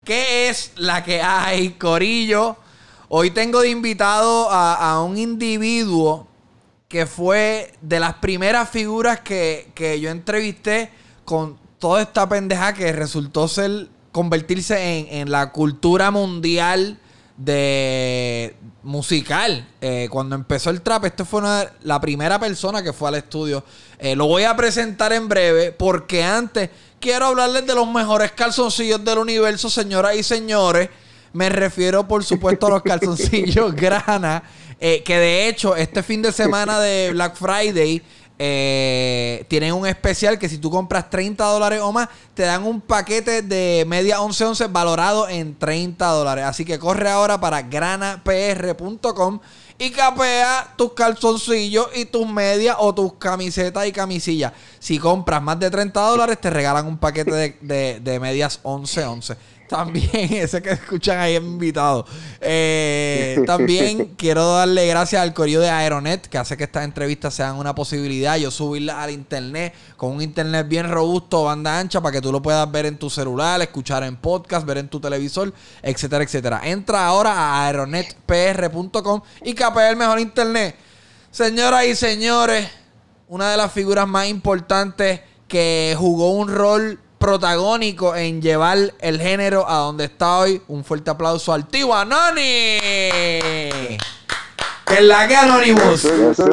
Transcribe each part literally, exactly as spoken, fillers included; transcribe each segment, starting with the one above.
¿Qué es la que hay, corillo? Hoy tengo de invitado a, a un individuo que fue de las primeras figuras que, que yo entrevisté con toda esta pendeja que resultó ser convertirse en, en la cultura mundial de musical. Eh, cuando empezó el trap, este fue una, la primera persona que fue al estudio. Eh, lo voy a presentar en breve porque antes quiero hablarles de los mejores calzoncillos del universo, señoras y señores. Me refiero, por supuesto, a los calzoncillos Grana, eh, que de hecho este fin de semana de Black Friday eh, tienen un especial que si tú compras treinta dólares o más, te dan un paquete de media once once valorado en treinta dólares. Así que corre ahora para grana p r punto com y capea tus calzoncillos y tus medias o tus camisetas y camisillas. Si compras más de treinta dólares, te regalan un paquete de, de, de medias once once. También, ese que escuchan ahí es mi invitado. Eh, también quiero darle gracias al corillo de Aeronet, que hace que estas entrevistas sean una posibilidad. Yo subirlas al internet, con un internet bien robusto, banda ancha, para que tú lo puedas ver en tu celular, escuchar en podcast, ver en tu televisor, etcétera, etcétera. Entra ahora a aeronet p r punto com y capea el mejor internet. Señoras y señores, una de las figuras más importantes que jugó un rol protagónico en llevar el género a donde está hoy. Un fuerte aplauso al tío Anoni. Que es la que Anonymous.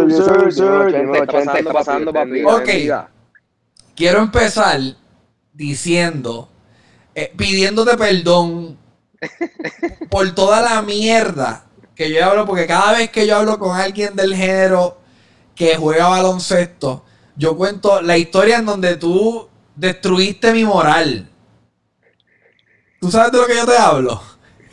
Ok. Quiero empezar diciendo, eh, pidiéndote perdón por toda la mierda que yo hablo, porque cada vez que yo hablo con alguien del género que juega baloncesto, yo cuento la historia en donde tú destruiste mi moral. ¿Tú sabes de lo que yo te hablo?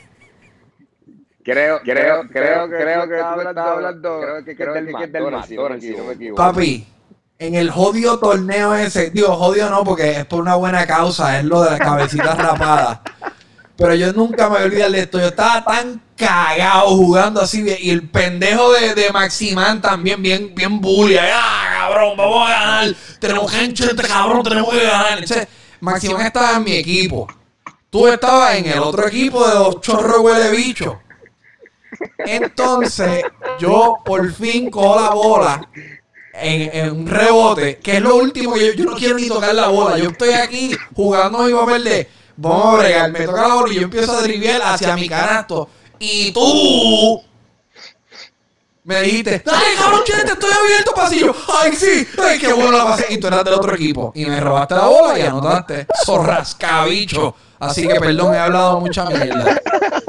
Creo, creo, creo, creo, creo que tú estás hablando, creo que, creo que, que es del McDonald's, si no me equivoco. Papi, en el jodido torneo ese, digo, jodido no, porque es por una buena causa, es lo de las cabecitas rapadas. Pero yo nunca me voy a olvidar de esto. Yo estaba tan cagado jugando así, y el pendejo de, de Maximán también, bien, bien bully. ¡Ah, cabrón, vamos a ganar! Tenemos gente, este cabrón, tenemos que ganar. Entonces, Maximán estaba en mi equipo. Tú estabas en el otro equipo de los chorros huele bicho. Entonces, yo por fin cojo la bola en, en un rebote, que es lo último que yo, yo no quiero ni tocar la bola. Yo estoy aquí jugando mi papel de vamos a bregar, me toca la bola y yo empiezo a driviar hacia mi canasto. Y tú me dijiste, dale, cabrón, chete, estoy abierto, pasillo. Ay, sí, ay, qué bueno la pasé. Y tú eras del otro equipo. Y me robaste la bola y anotaste. Zorrascabicho. Así que perdón, he hablado mucha mierda.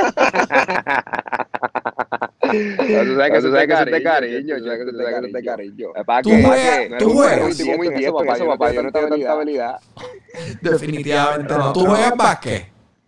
No, tú sabes que eso es de cariño, tú sabes que eso es de cariño. Tú juegas, tú juegas. Muy tiempo, papá, yo no tengo tanta habilidad. Definitivamente no. ¿Tú juegas básquet?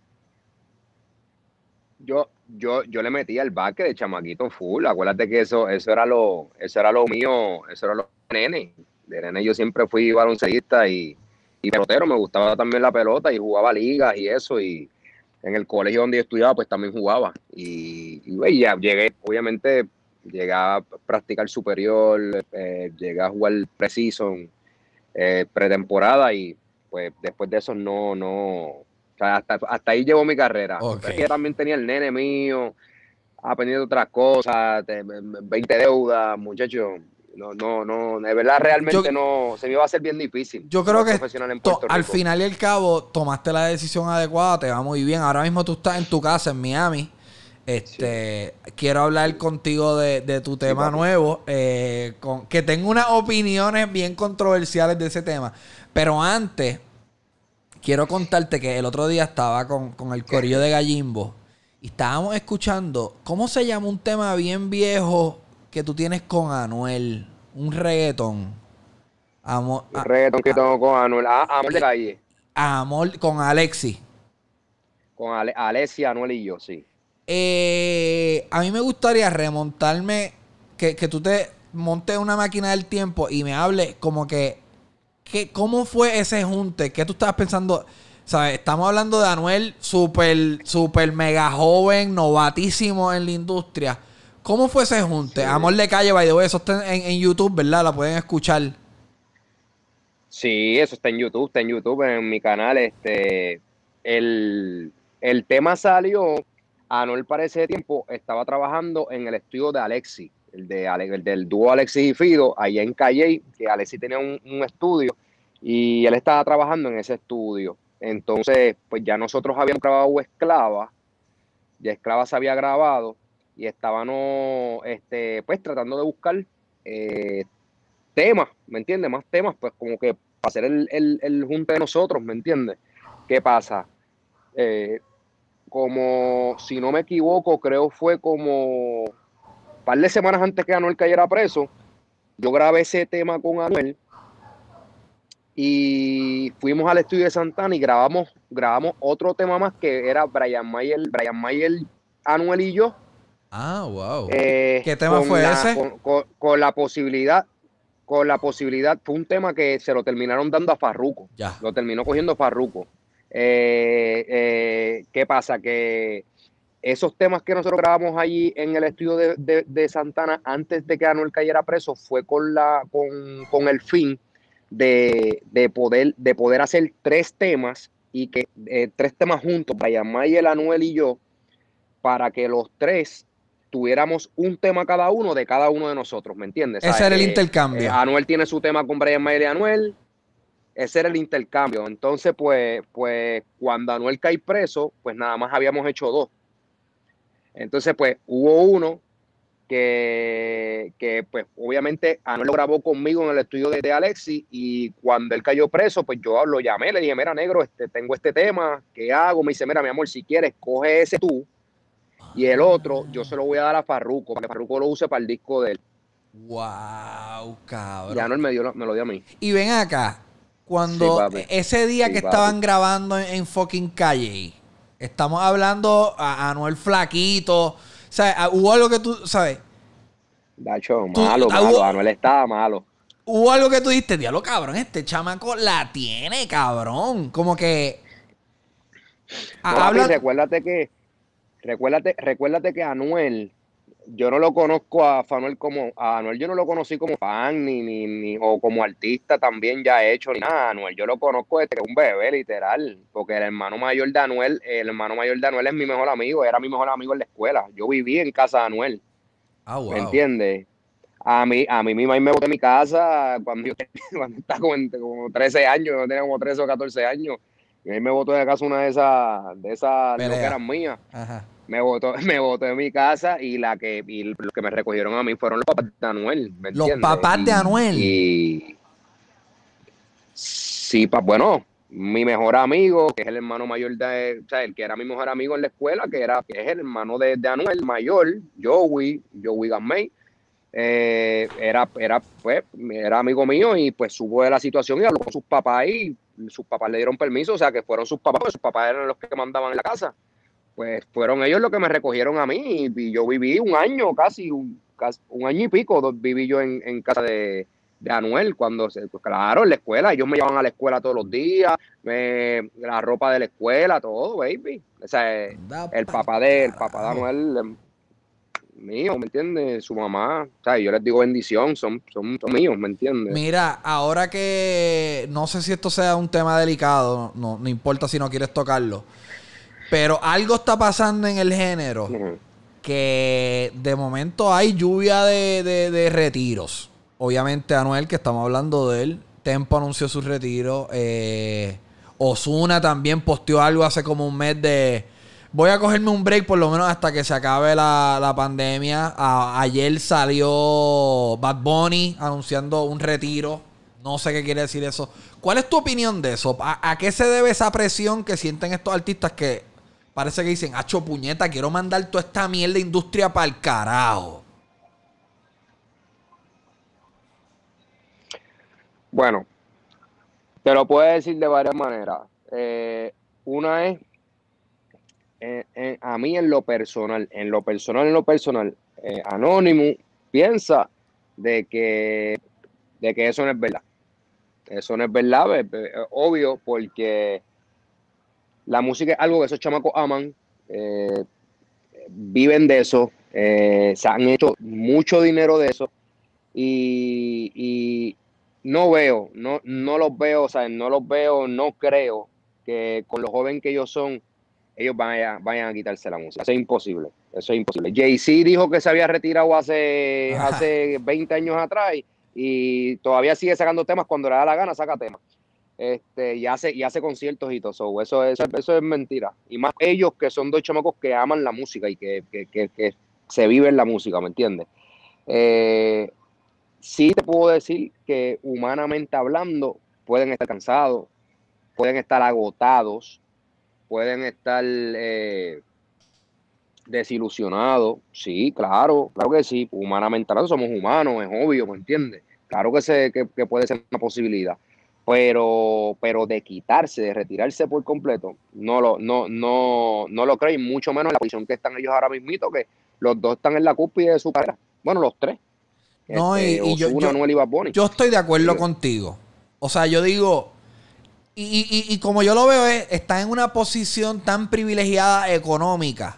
Yo, yo, yo le metí al básquet de chamaquito full. Acuérdate que eso, eso era lo, eso era lo mío, eso era lo de nene. De nene yo siempre fui baloncestista y, y pelotero. Me gustaba también la pelota y jugaba ligas y eso. Y en el colegio donde yo estudiaba, pues también jugaba. Y, y wey, ya llegué, obviamente, llegué a practicar superior, eh, llegué a jugar pre-season, eh, pretemporada y pues después de eso no, no, o sea, hasta, hasta ahí llevó mi carrera. Okay. Es que yo también tenía el nene mío, aprendiendo otras cosas, veinte deudas, muchachos. No, no, no, de verdad realmente yo, no, se me iba a hacer bien difícil. Yo creo que to, al final y al cabo tomaste la decisión adecuada, te va muy bien. Ahora mismo tú estás en tu casa en Miami. Este, sí. Quiero hablar contigo de, de tu tema sí, nuevo, eh, con, que tengo unas opiniones bien controversiales de ese tema. Pero antes, quiero contarte que el otro día estaba con, con el corillo de Gallimbo y estábamos escuchando, ¿cómo se llama un tema bien viejo que tú tienes con Anuel? Un reggaetón. Amor, un reggaetón que tengo con Anuel. Ah, Amor de Calle. Amor con Alexi. Con Ale, Alexi, Anuel y yo, sí. Eh, a mí me gustaría remontarme, que, que tú te montes una máquina del tiempo y me hables como que, que ¿cómo fue ese junte? ¿Qué tú estabas pensando? ¿Sabes? Estamos hablando de Anuel súper, súper mega joven, novatísimo en la industria. ¿Cómo fue ese junte? Sí. Amor de Calle, by the way, eso está en, en YouTube, ¿verdad? La pueden escuchar. Sí, eso está en YouTube, está en YouTube, en mi canal. Este, el, el tema salió, Anuel para ese tiempo estaba trabajando en el estudio de Alexi, el, de, el del dúo Alexi y Fido, allá en Calle, que Alexi tenía un, un estudio y él estaba trabajando en ese estudio. Entonces, pues ya nosotros habíamos grabado Esclava, ya Esclava se había grabado y estábamos, este, pues tratando de buscar eh, temas, ¿me entiendes? Más temas, pues como que para hacer el, el, el junte de nosotros, ¿me entiendes? ¿Qué pasa? Eh, como, si no me equivoco, creo fue como un par de semanas antes que Anuel cayera preso, yo grabé ese tema con Anuel y fuimos al estudio de Santana y grabamos, grabamos otro tema más que era Brian Mayer, Brian Mayer, Anuel y yo. Ah, wow. Eh, ¿Qué tema con fue la, ese? con, con, con la posibilidad, con la posibilidad, fue un tema que se lo terminaron dando a Farruko. Ya. Lo terminó cogiendo Farruko. Eh, eh, ¿Qué pasa? Que esos temas que nosotros grabamos allí en el estudio de, de, de Santana antes de que Anuel cayera preso fue con, la, con, con el fin de, de, poder, de poder hacer tres temas y que eh, tres temas juntos, Brian Mayer, Anuel y yo, para que los tres tuviéramos un tema cada uno de cada uno de nosotros, ¿me entiendes? Ese ¿Sabes? era el Eh, intercambio. eh, Anuel tiene su tema con Brian Mayer y Anuel, ese era el intercambio. Entonces, pues, pues cuando Anuel cae preso, pues nada más habíamos hecho dos. Entonces, pues hubo uno que, que pues obviamente Anuel lo grabó conmigo en el estudio de, de Alexi y cuando él cayó preso, pues yo lo llamé, le dije, mira, negro, este, tengo este tema, ¿qué hago? Me dice, mira, mi amor, si quieres, coge ese tú y el otro yo se lo voy a dar a Farruko, para que Farruko lo use para el disco de él. Wow, cabrón. Y Anuel me, dio, me lo dio a mí. Y ven acá, cuando Sí, ese día sí, que papi. estaban grabando en, en fucking Calle, estamos hablando a Anuel flaquito, o sea, hubo algo que tú, ¿sabes? Dacho, Tú, malo, malo, hubo, Anuel estaba malo. hubo algo que tú diste, diablo, cabrón, este chamaco la tiene, cabrón. Como que... No, a- papi, hablan... recuérdate que, recuérdate, recuérdate que Anuel, yo no lo conozco a Fanuel como, a Anuel yo no lo conocí como fan, ni, ni, ni, o como artista también ya hecho, ni nada. Anuel yo lo conozco desde que es un bebé, literal, porque el hermano mayor de Anuel, el hermano mayor de Anuel es mi mejor amigo, era mi mejor amigo en la escuela. Yo viví en casa de Anuel, Ah, ¿me wow. entiendes? A mí, a mí mi mamá me botó de mi casa cuando yo tenía, cuando estaba como, como trece años, yo tenía como trece o catorce años. Y a mí me botó de casa una de esas, de esas Pelea. loqueras mías. Ajá. Me botó, me botó de mi casa y la que y los que me recogieron a mí fueron los papás de Anuel, ¿me Los entiendes? papás de Y, Anuel. y sí, pa, bueno, mi mejor amigo, que es el hermano mayor de, o sea, el que era mi mejor amigo en la escuela, que era, que es el hermano de, de Anuel mayor, Joey, Joey Gamay, eh, era, era, pues, era amigo mío y pues supo de la situación y habló con sus papás y sus papás le dieron permiso, o sea que fueron sus papás, porque sus papás eran los que mandaban en la casa. Pues fueron ellos los que me recogieron a mí y, y yo viví un año casi, un, casi, un año y pico dos, viví yo en, en casa de, de Anuel cuando, se, pues claro, en la escuela, ellos me llevaban a la escuela todos los días, me, la ropa de la escuela, todo, baby. O sea, Anda el pa'l papá de, el papá de carajo. Anuel, mío, ¿me entiendes? Su mamá, o sea, yo les digo bendición, son, son, son míos, ¿me entiendes? Mira, ahora que no sé si esto sea un tema delicado, no, no importa si no quieres tocarlo, pero algo está pasando en el género Uh-huh. que de momento hay lluvia de, de, de retiros. Obviamente Anuel, que estamos hablando de él, Tempo anunció su retiro. Eh, Ozuna también posteó algo hace como un mes de... Voy a cogerme un break por lo menos hasta que se acabe la, la pandemia. A, ayer salió Bad Bunny anunciando un retiro. No sé qué quiere decir eso. ¿Cuál es tu opinión de eso? ¿A, a qué se debe esa presión que sienten estos artistas que parece que dicen, hacho puñeta, quiero mandar toda esta mierda de industria para el carajo? Bueno, te lo puedo decir de varias maneras. Eh, una es En, en, a mí en lo personal, en lo personal, en lo personal, eh, Anonymous piensa de que, de que eso no es verdad. Eso no es verdad, es, es, es obvio, porque la música es algo que esos chamacos aman, eh, viven de eso, eh, se han hecho mucho dinero de eso y, y no veo, no, no los veo, o sea, no los veo, no creo que con lo joven que ellos son, ellos vayan, vayan a quitarse la música. Eso es imposible. Eso es imposible. Jay-Z dijo que se había retirado hace, hace veinte años atrás y, y todavía sigue sacando temas. Cuando le da la gana, saca temas. Este, y, hace, y hace conciertos y todo eso. Eso, eso, eso es mentira. Y más ellos que son dos chamacos que aman la música y que, que, que, que se viven la música, ¿me entiendes? Eh, sí te puedo decir que humanamente hablando pueden estar cansados, pueden estar agotados, pueden estar eh, desilusionados. Sí, claro, claro que sí. Humanamente hablando somos humanos, es obvio, ¿me entiendes? Claro que, se, que, que puede ser una posibilidad. Pero, pero de quitarse, de retirarse por completo, no lo, no, no, no lo creo, y mucho menos en la posición que están ellos ahora mismito, que los dos están en la cúspide de su carrera. Bueno, los tres. No, este, y, y yo, yo, Anuel y Bad Bunny. Yo estoy de acuerdo sí. contigo. O sea, yo digo, y, y, y como yo lo veo, es, está en una posición tan privilegiada económica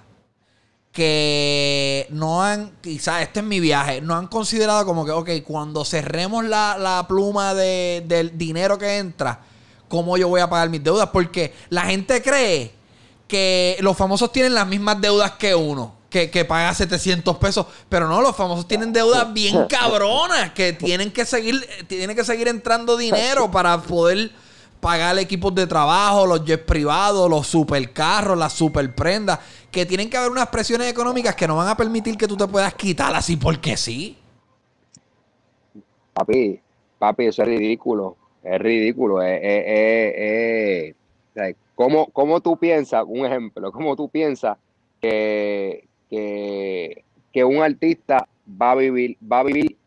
que no han, quizás este es mi viaje, no han considerado como que, ok, cuando cerremos la, la pluma de, del dinero que entra, ¿cómo yo voy a pagar mis deudas? Porque la gente cree que los famosos tienen las mismas deudas que uno, que, que paga setecientos pesos, pero no, los famosos tienen deudas bien cabronas, que tienen que seguir, tienen que seguir entrando dinero para poder pagar equipos de trabajo, los jets privados, los supercarros, las superprendas, que tienen que haber unas presiones económicas que no van a permitir que tú te puedas quitar así porque sí. Papi, papi, eso es ridículo. Es ridículo. Es, es, es, es, ¿cómo, ¿Cómo tú piensas, un ejemplo, cómo tú piensas que, que, que un artista va a vivir, va a vivir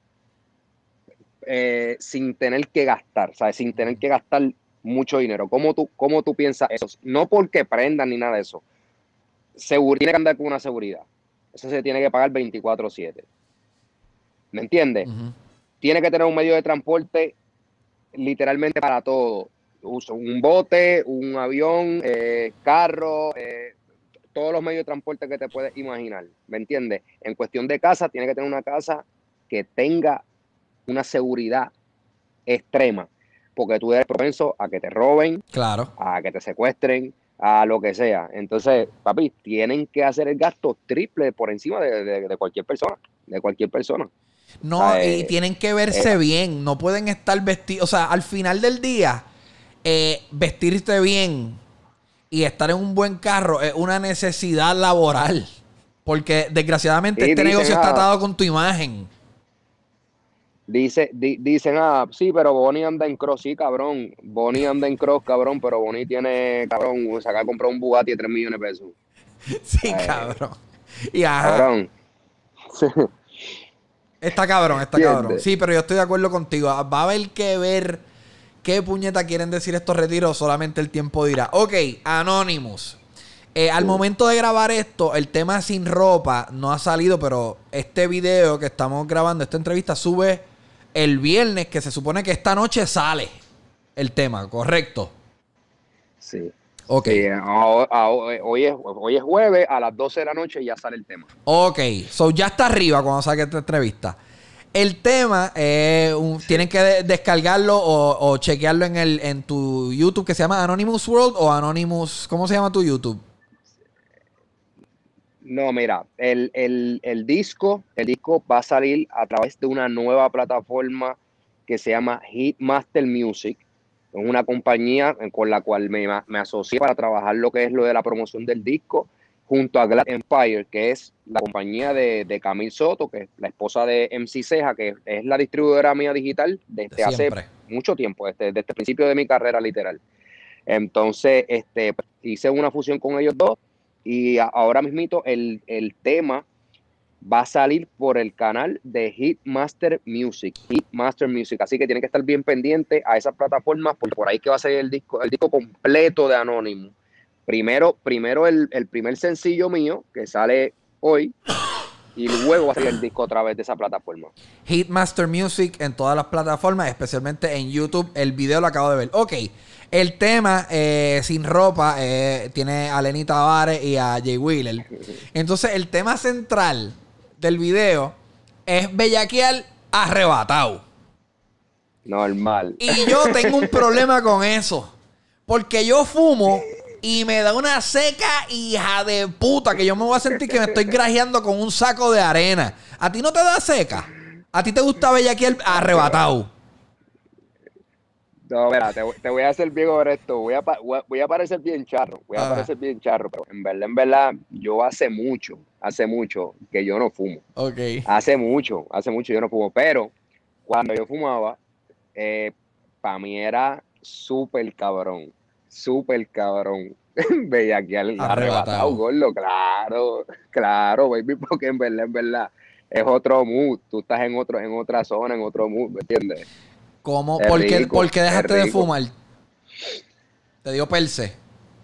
Eh, sin tener que gastar, ¿sabes? Sin tener que gastar mucho dinero? ¿Cómo tú, cómo tú piensas eso? No porque prendan ni nada de eso. Seguro, tiene que andar con una seguridad. Eso se tiene que pagar veinticuatro siete. ¿Me entiendes? Uh-huh. Tiene que tener un medio de transporte literalmente para todo. Un bote, un avión, eh, carro, eh, todos los medios de transporte que te puedes imaginar. ¿Me entiendes? En cuestión de casa, tiene que tener una casa que tenga una seguridad extrema, porque tú eres propenso a que te roben, claro, a que te secuestren, a lo que sea. Entonces, papi, tienen que hacer el gasto triple por encima de, de, de cualquier persona, de cualquier persona. No, o sea, y eh, tienen que verse eh, bien, no pueden estar vestidos, o sea, al final del día, eh, vestirte bien y estar en un buen carro es una necesidad laboral, porque desgraciadamente este negocio está atado con tu imagen. Dice, di, dicen, ah, sí, pero Bonnie anda en cross, sí, cabrón. Bonnie anda en cross, cabrón, pero Bonnie tiene, cabrón, o sea, acá compró un Bugatti de tres millones de pesos. Sí, eh, cabrón. Y ajá. Cabrón. Está cabrón, está ¿Entiendes? Cabrón. Sí, pero yo estoy de acuerdo contigo. Va a haber que ver qué puñeta quieren decir estos retiros, solamente el tiempo dirá. Ok, Anonymous. Eh, al momento de grabar esto, el tema Sin Ropa no ha salido, pero este video que estamos grabando, esta entrevista, sube el viernes, que se supone que esta noche sale el tema, ¿correcto? Sí. Ok. Sí, a, a, hoy, es, hoy es jueves, a las doce de la noche ya sale el tema. Ok, so ya está arriba cuando saque esta entrevista. El tema, eh, un, sí. tienen que de descargarlo o, o chequearlo en, el, en tu YouTube, que se llama Anonymous World o Anonymous, ¿cómo se llama tu YouTube? No, mira, el, el, el disco, el disco va a salir a través de una nueva plataforma que se llama Hitmaster Music. Es una compañía con la cual me, me asocié para trabajar lo que es lo de la promoción del disco, junto a Glad Empire, que es la compañía de, de Camille Soto, que es la esposa de M C Ceja, que es la distribuidora mía digital desde de hace mucho tiempo, desde, desde el principio de mi carrera literal. Entonces, este, pues, hice una fusión con ellos dos. Y ahora mismito el, el tema va a salir por el canal de Hitmaster Music. Hitmaster Music. Así que tienen que estar bien pendientes a esas plataformas, porque por ahí que va a salir el disco, el disco completo de Anonymous. Primero, primero el, el primer sencillo mío, que sale hoy, y luego va a salir el disco a través de esa plataforma. Hitmaster Music en todas las plataformas, especialmente en YouTube. El video lo acabo de ver. Ok. El tema, eh, Sin Ropa, eh, tiene a Lenny Tavares y a Jay Wheeler. Entonces, el tema central del video es bellaquear arrebatado. Normal. Y yo tengo un problema con eso. Porque yo fumo y me da una seca hija de puta que yo me voy a sentir que me estoy grajeando con un saco de arena. ¿A ti no te da seca? ¿A ti te gusta bellaquear arrebatado? No, mira, te, te voy a hacer bien honesto. Voy a, voy, a, voy a parecer bien charro. Voy a Ah. parecer bien charro. Pero en verdad, en verdad, yo hace mucho, hace mucho que yo no fumo. Ok. Hace mucho, hace mucho yo no fumo. Pero cuando yo fumaba, eh, para mí era súper cabrón. Súper cabrón. Bellaquear arrebatado, arrebatado, gordo. Claro, claro, baby. Porque en verdad, en verdad, es otro mood. Tú estás en, otro, en otra zona, en otro mood, ¿me entiendes? ¿Cómo? ¿Por, rico, qué, ¿Por qué dejaste de fumar? ¿Te dio perse?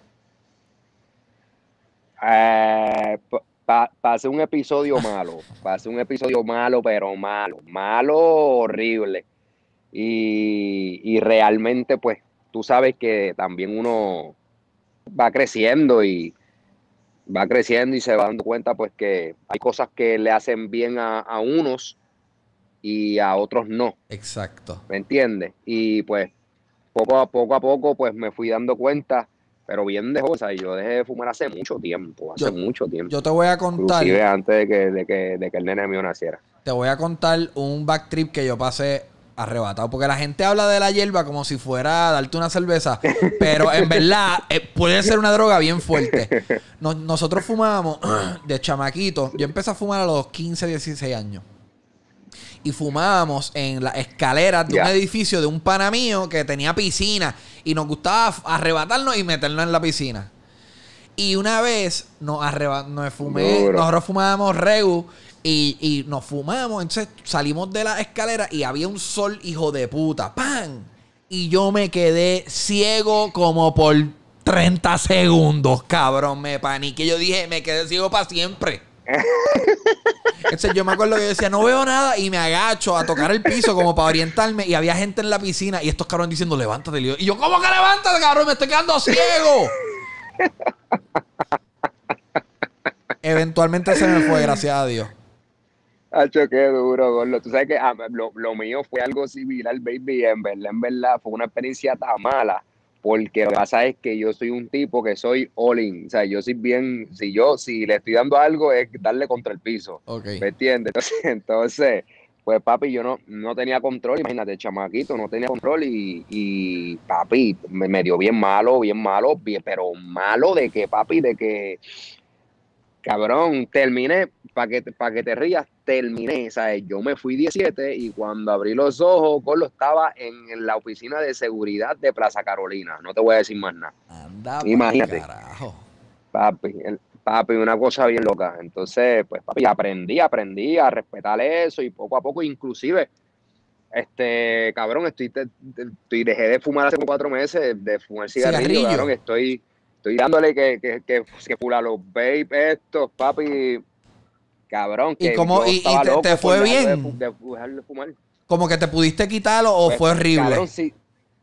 Eh, pa, pasé un episodio malo. Pasé un episodio malo, pero malo. Malo, horrible. Y, y realmente, pues, tú sabes que también uno va creciendo y va creciendo y se va dando cuenta, pues, que hay cosas que le hacen bien a, a unos y a otros no. Exacto. ¿Me entiendes? Y pues poco a poco a poco pues me fui dando cuenta, pero bien de joven, yo dejé de fumar hace mucho tiempo, hace yo, mucho tiempo. Yo te voy a contar. Inclusive antes de que, de que, de que el nene mío naciera. Te voy a contar un backtrip que yo pasé arrebatado, porque la gente habla de la hierba como si fuera a darte una cerveza, pero en verdad eh, puede ser una droga bien fuerte. Nos, nosotros fumábamos de chamaquito. Yo empecé a fumar a los quince, dieciséis años. Y fumábamos en las escaleras de yeah. un edificio de un pana mío que tenía piscina. Y nos gustaba arrebatarnos y meternos en la piscina. Y una vez nos arrebatamos, nos fumé, Duro. nosotros fumábamos Regu y, y nos fumamos. Entonces salimos de la escalera y había un sol hijo de puta. ¡Pam! Y yo me quedé ciego como por treinta segundos, cabrón. Me paniqué. Yo dije, me quedé ciego para siempre. Entonces yo me acuerdo que yo decía, no veo nada, y me agacho a tocar el piso como para orientarme, y había gente en la piscina y estos cabrones diciendo, levántate. Y yo, ¿cómo que levántate, cabrón? Me estoy quedando ciego. Eventualmente se me fue, gracias a Dios. Hacho, qué duro, gordo. Tú sabes que ah, lo, lo mío fue algo similar, baby. En verdad, en verdad, fue una experiencia tan mala. Porque lo que pasa es que yo soy un tipo que soy all in. O sea, yo soy bien, si yo, si le estoy dando algo, es darle contra el piso. Okay. ¿Me entiendes? Entonces, entonces, pues papi, yo no, no tenía control. Imagínate, chamaquito, no tenía control. Y, y papi, me, me dio bien malo, bien malo, bien, pero malo de que, papi, de que, cabrón, terminé, para que, pa que te rías, terminé, ¿sabes? Yo me fui diecisiete y cuando abrí los ojos, Carlos estaba en la oficina de seguridad de Plaza Carolina. No te voy a decir más nada. Anda, imagínate. Carajo. Papi, el, papi, una cosa bien loca. Entonces, pues, papi, aprendí, aprendí a respetar eso y poco a poco, inclusive, este, cabrón, estoy, te, te, estoy dejé de fumar hace cuatro meses, de fumar cigarrillo, cigarrillo. cabrón, estoy... Estoy dándole que, que, que, que pula los vape estos, papi. Cabrón, que ¿Y cómo, y, y te, te fue bien? De, de, dejar de fumar. ¿Como que te pudiste quitarlo o pues, fue horrible? Cabrón, sí.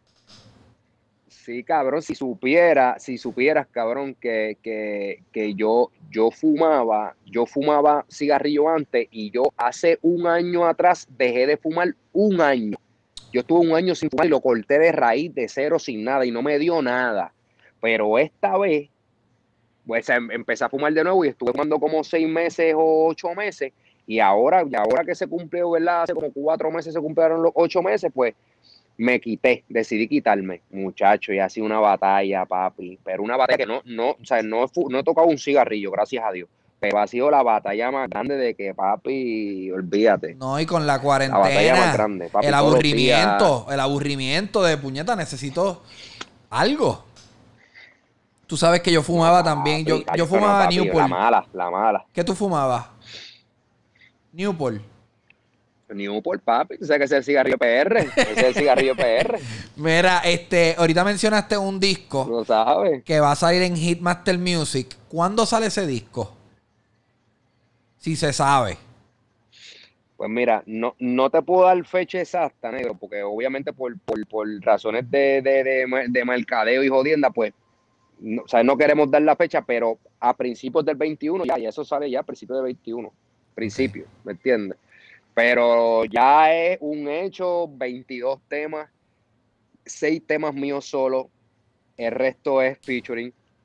Sí, cabrón, si supiera, si supieras, cabrón, que, que, que yo, yo fumaba, yo fumaba cigarrillo antes y yo hace un año atrás dejé de fumar un año. Yo estuve un año sin fumar y lo corté de raíz, de cero, sin nada, y no me dio nada. Pero esta vez, pues empecé a fumar de nuevo y estuve fumando como seis meses o ocho meses. Y ahora, y ahora que se cumplió, ¿verdad? Hace como cuatro meses se cumplieron los ocho meses, pues me quité, decidí quitarme, muchacho, y ha sido una batalla, papi. Pero una batalla que no, no, o sea, no, no he tocado un cigarrillo, gracias a Dios. Pero ha sido la batalla más grande de que, papi, olvídate. No, y con la cuarentena, la batalla más grande, papi, el aburrimiento, el aburrimiento de puñeta, necesito algo. Tú sabes que yo fumaba no, también. Yo, yo fumaba no, papi, Newport. La mala, la mala. ¿Qué tú fumabas? Newport. Newport, papi. Tú sabes que ese es el cigarrillo P R. Ese es el cigarrillo P R. Mira, este, ahorita mencionaste un disco. ¿Lo sabes? Que va a salir en Hitmaster Music. ¿Cuándo sale ese disco? Si se sabe. Pues mira, no, no te puedo dar fecha exacta, negro, porque obviamente por, por, por razones de, de, de, de mercadeo y jodienda, pues No, o sea, no queremos dar la fecha, pero a principios del veintiuno ya, y eso sale ya a principios del veintiuno, principio, okay. ¿Me entiendes? Pero ya es un hecho, veintidós temas, seis temas míos solo, el resto es featuring.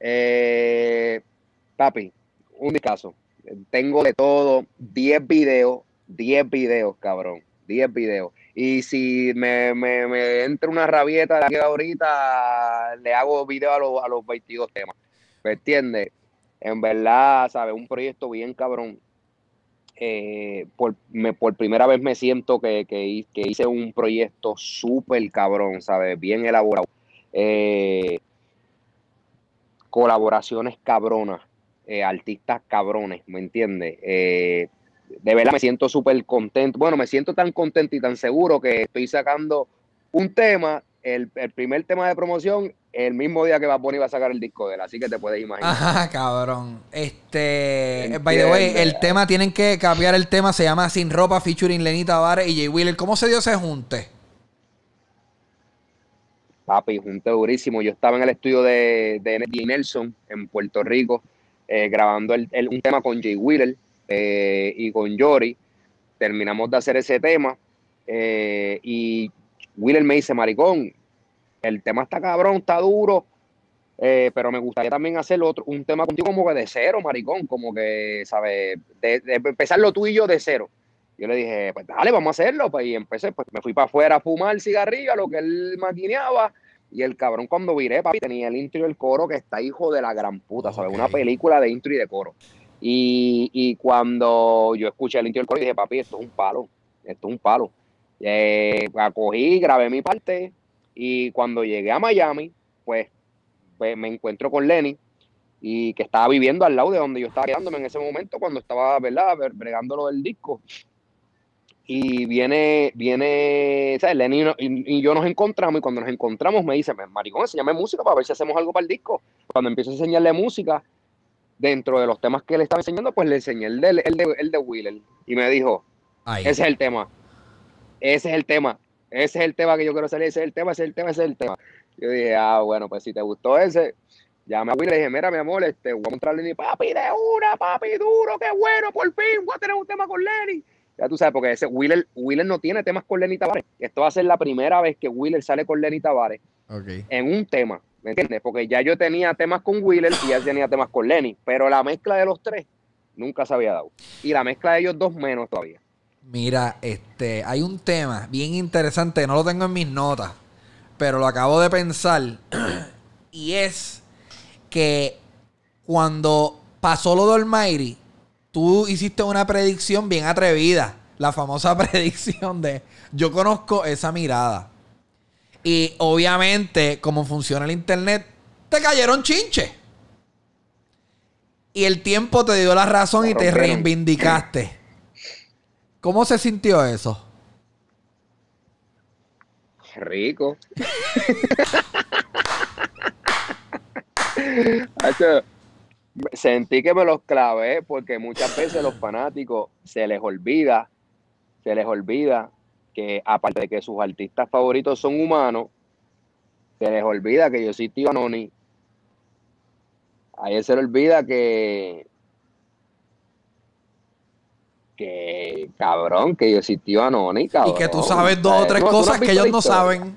Eh, papi, un caso. Tengo de todo, diez videos, diez videos, cabrón, diez videos. Y si me, me, me entra una rabieta de aquí ahorita, le hago video a los, a los veintidós temas. ¿Me entiendes? En verdad, ¿sabes? Un proyecto bien cabrón. Eh, por, me, por primera vez me siento que, que, que hice un proyecto súper cabrón, ¿sabes? Bien elaborado. Eh, colaboraciones cabronas, eh, artistas cabrones, ¿me entiendes? Eh, de verdad me siento súper contento. Bueno, me siento tan contento y tan seguro que estoy sacando un tema, el, el primer tema de promoción, el mismo día que Bad Bunny va a sacar el disco de él, así que te puedes imaginar. Ajá, cabrón. Este, ¿Entiendes? by the way, el tema, tienen que cambiar el tema, se llama Sin Ropa, featuring Lenny Tavares y Jay Wheeler. ¿Cómo se dio ese junte? Papi, junte durísimo. Yo estaba en el estudio de, de Nelson en Puerto Rico, eh, grabando el, el, un tema con Jay Wheeler eh, y con Jory. Terminamos de hacer ese tema eh, y Wheeler me dice, maricón, el tema está cabrón, está duro, eh, pero me gustaría también hacer otro, un tema contigo como que de cero, maricón, como que, ¿sabes? De, de empezar lo tú y yo de cero. Yo le dije, pues dale, vamos a hacerlo. Pues, y empecé, pues me fui para afuera a fumar cigarrillo, a lo que él maquineaba. Y el cabrón, cuando viré, papi, tenía el intro y el coro que está hijo de la gran puta, ¿sabes? Ok. Una película de intro y de coro. Y, y cuando yo escuché el intro y el coro, dije, papi, esto es un palo, esto es un palo. Eh, acogí, grabé mi parte. Y cuando llegué a Miami, pues, pues me encuentro con Lenny, y que estaba viviendo al lado de donde yo estaba quedándome en ese momento, cuando estaba, ¿verdad?, bregando lo del disco. Y viene, viene, ¿sabes? Lenny y, y yo nos encontramos, y cuando nos encontramos me dice, maricón, enséñame música para ver si hacemos algo para el disco. Cuando empiezo a enseñarle música, dentro de los temas que le estaba enseñando, pues le enseñé el de, el de, el de Wheeler. Y me dijo, Ahí. ese es el tema, ese es el tema, ese es el tema que yo quiero salir, ese es el tema, ese es el tema, ese es el tema. Yo dije, ah, bueno, pues si te gustó ese, llamé a Wheeler y le dije, mira, mi amor, este, voy a mostrarle a Lenny, papi, de una, papi, duro, qué bueno, por fin, voy a tener un tema con Lenny. Ya tú sabes, porque ese Wheeler, Wheeler no tiene temas con Lenny Tavares. Esto va a ser la primera vez que Wheeler sale con Lenny Tavares Okay. en un tema, ¿me entiendes? Porque ya yo tenía temas con Wheeler y ya tenía temas con Lenny, pero la mezcla de los tres nunca se había dado. Y la mezcla de ellos dos menos todavía. Mira, este, hay un tema bien interesante, no lo tengo en mis notas, pero lo acabo de pensar, y es que cuando pasó lo de Almighty, tú hiciste una predicción bien atrevida, la famosa predicción de yo conozco esa mirada. Y obviamente, como funciona el internet, te cayeron chinches. Y el tiempo te dio la razón y te reivindicaste. ¿Cómo se sintió eso? Rico. Sentí que me los clavé porque muchas veces los fanáticos se les olvida, se les olvida que aparte de que sus artistas favoritos son humanos, se les olvida que yo soy Tío Anoni. A ellos se les olvida que que cabrón, que yo soy Tío Anoni, cabrón. Y que tú sabes dos o tres no, cosas no que ellos no saben.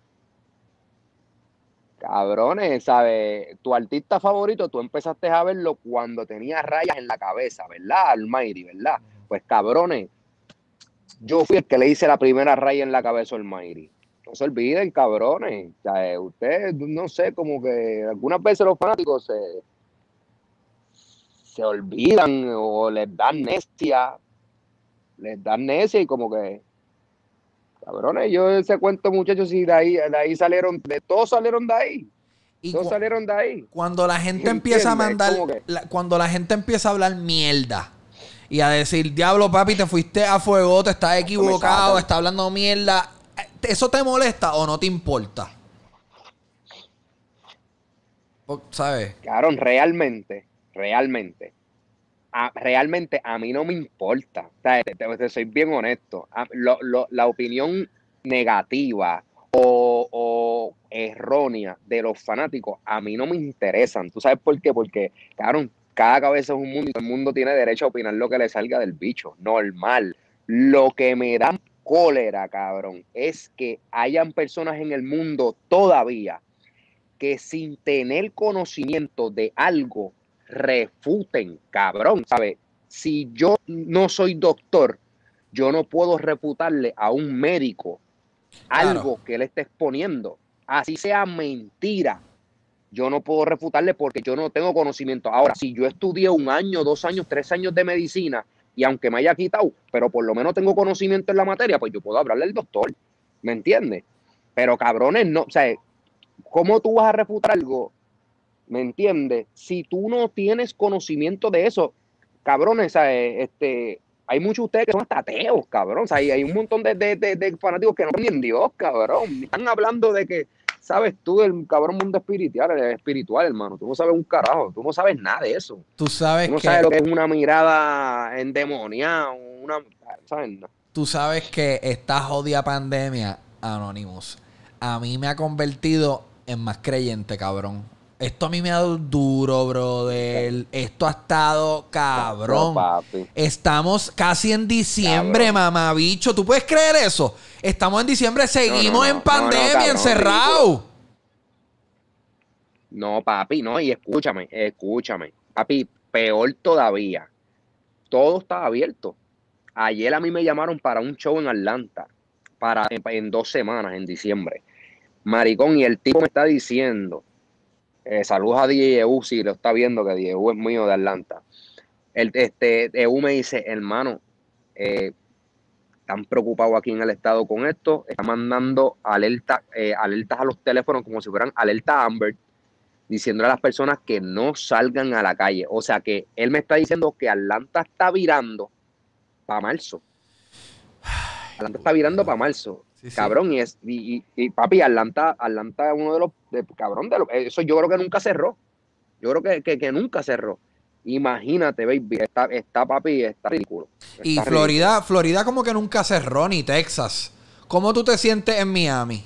Cabrones, ¿sabes? Tu artista favorito, tú empezaste a verlo cuando tenía rayas en la cabeza, ¿verdad? Almighty, ¿verdad? Pues cabrones, yo fui el que le hice la primera raya en la cabeza a Almighty. No se olviden, cabrones. O sea, ustedes, no sé, como que algunas veces los fanáticos se, se olvidan o les dan necia, les dan necia y como que, cabrones, yo ese cuento, muchachos, y de ahí, de ahí salieron, de todos salieron de ahí. Y todos cu salieron de ahí. Cuando la gente empieza a mandar, que... la, cuando la gente empieza a hablar mierda y a decir, diablo, papi, te fuiste a fuego, te estás equivocado, estás hablando mierda, ¿eso te molesta o no te importa? ¿Sabes? Claro, realmente, realmente, a, realmente a mí no me importa. O sea, te, te, te soy bien honesto. A, lo, lo, la opinión negativa o, o errónea de los fanáticos a mí no me interesan. ¿Tú sabes por qué? Porque, claro, cada cabeza es un mundo y todo el mundo tiene derecho a opinar lo que le salga del bicho. Normal. Lo que me da cólera, cabrón, es que hayan personas en el mundo todavía que sin tener conocimiento de algo refuten, cabrón, ¿sabes? Si yo no soy doctor, yo no puedo refutarle a un médico algo Claro. que él esté exponiendo, así sea mentira. Yo no puedo refutarle porque yo no tengo conocimiento. Ahora, si yo estudié un año, dos años, tres años de medicina y aunque me haya quitado, pero por lo menos tengo conocimiento en la materia, pues yo puedo hablarle al doctor, ¿me entiendes? Pero cabrones, no, o sea, ¿cómo tú vas a refutar algo? ¿Me entiendes? Si tú no tienes conocimiento de eso, cabrones, ¿sabes? Este, hay muchos de ustedes que son hasta ateos, cabrón. O sea, hay, hay un montón de, de, de, de fanáticos que no creen en Dios, cabrón. Están hablando de que, sabes tú, del cabrón mundo espiritual, espiritual, hermano. Tú no sabes un carajo, tú no sabes nada de eso. Tú sabes Tú no sabes que, lo que es una mirada endemoniada, una, ¿sabes? tú sabes que esta jodida pandemia, Anonymous, a mí me ha convertido en más creyente, cabrón. Esto a mí me ha dado duro, brother. Esto ha estado cabrón. Papi. Estamos casi en diciembre, Cabrón. mamabicho. ¿Tú puedes creer eso? Estamos en diciembre, seguimos no, no, en pandemia, no, no, cabrón, encerrados. No, papi, no, y escúchame, escúchame. Papi, peor todavía. Todo estaba abierto. Ayer a mí me llamaron para un show en Atlanta, para en, en dos semanas, en diciembre. Maricón, y el tipo me está diciendo, eh, saludos a D J E U, si lo está viendo, que D J E U es mío de Atlanta. El, este, E U me dice, hermano, eh, están preocupados aquí en el estado con esto, están mandando alerta, eh, alertas a los teléfonos como si fueran alerta Amber, diciéndole a las personas que no salgan a la calle. O sea que él me está diciendo que Atlanta está virando para marzo. Atlanta está virando para marzo. Sí, sí. Cabrón, y, es, y, y, y papi, Atlanta, Atlanta es uno de los, de, cabrón, de los, eso yo creo que nunca cerró. Yo creo que, que, que nunca cerró. Imagínate, baby, está, está papi, está ridículo. Está Y ridículo. Florida, Florida como que nunca cerró, ni Texas. ¿Cómo tú te sientes en Miami?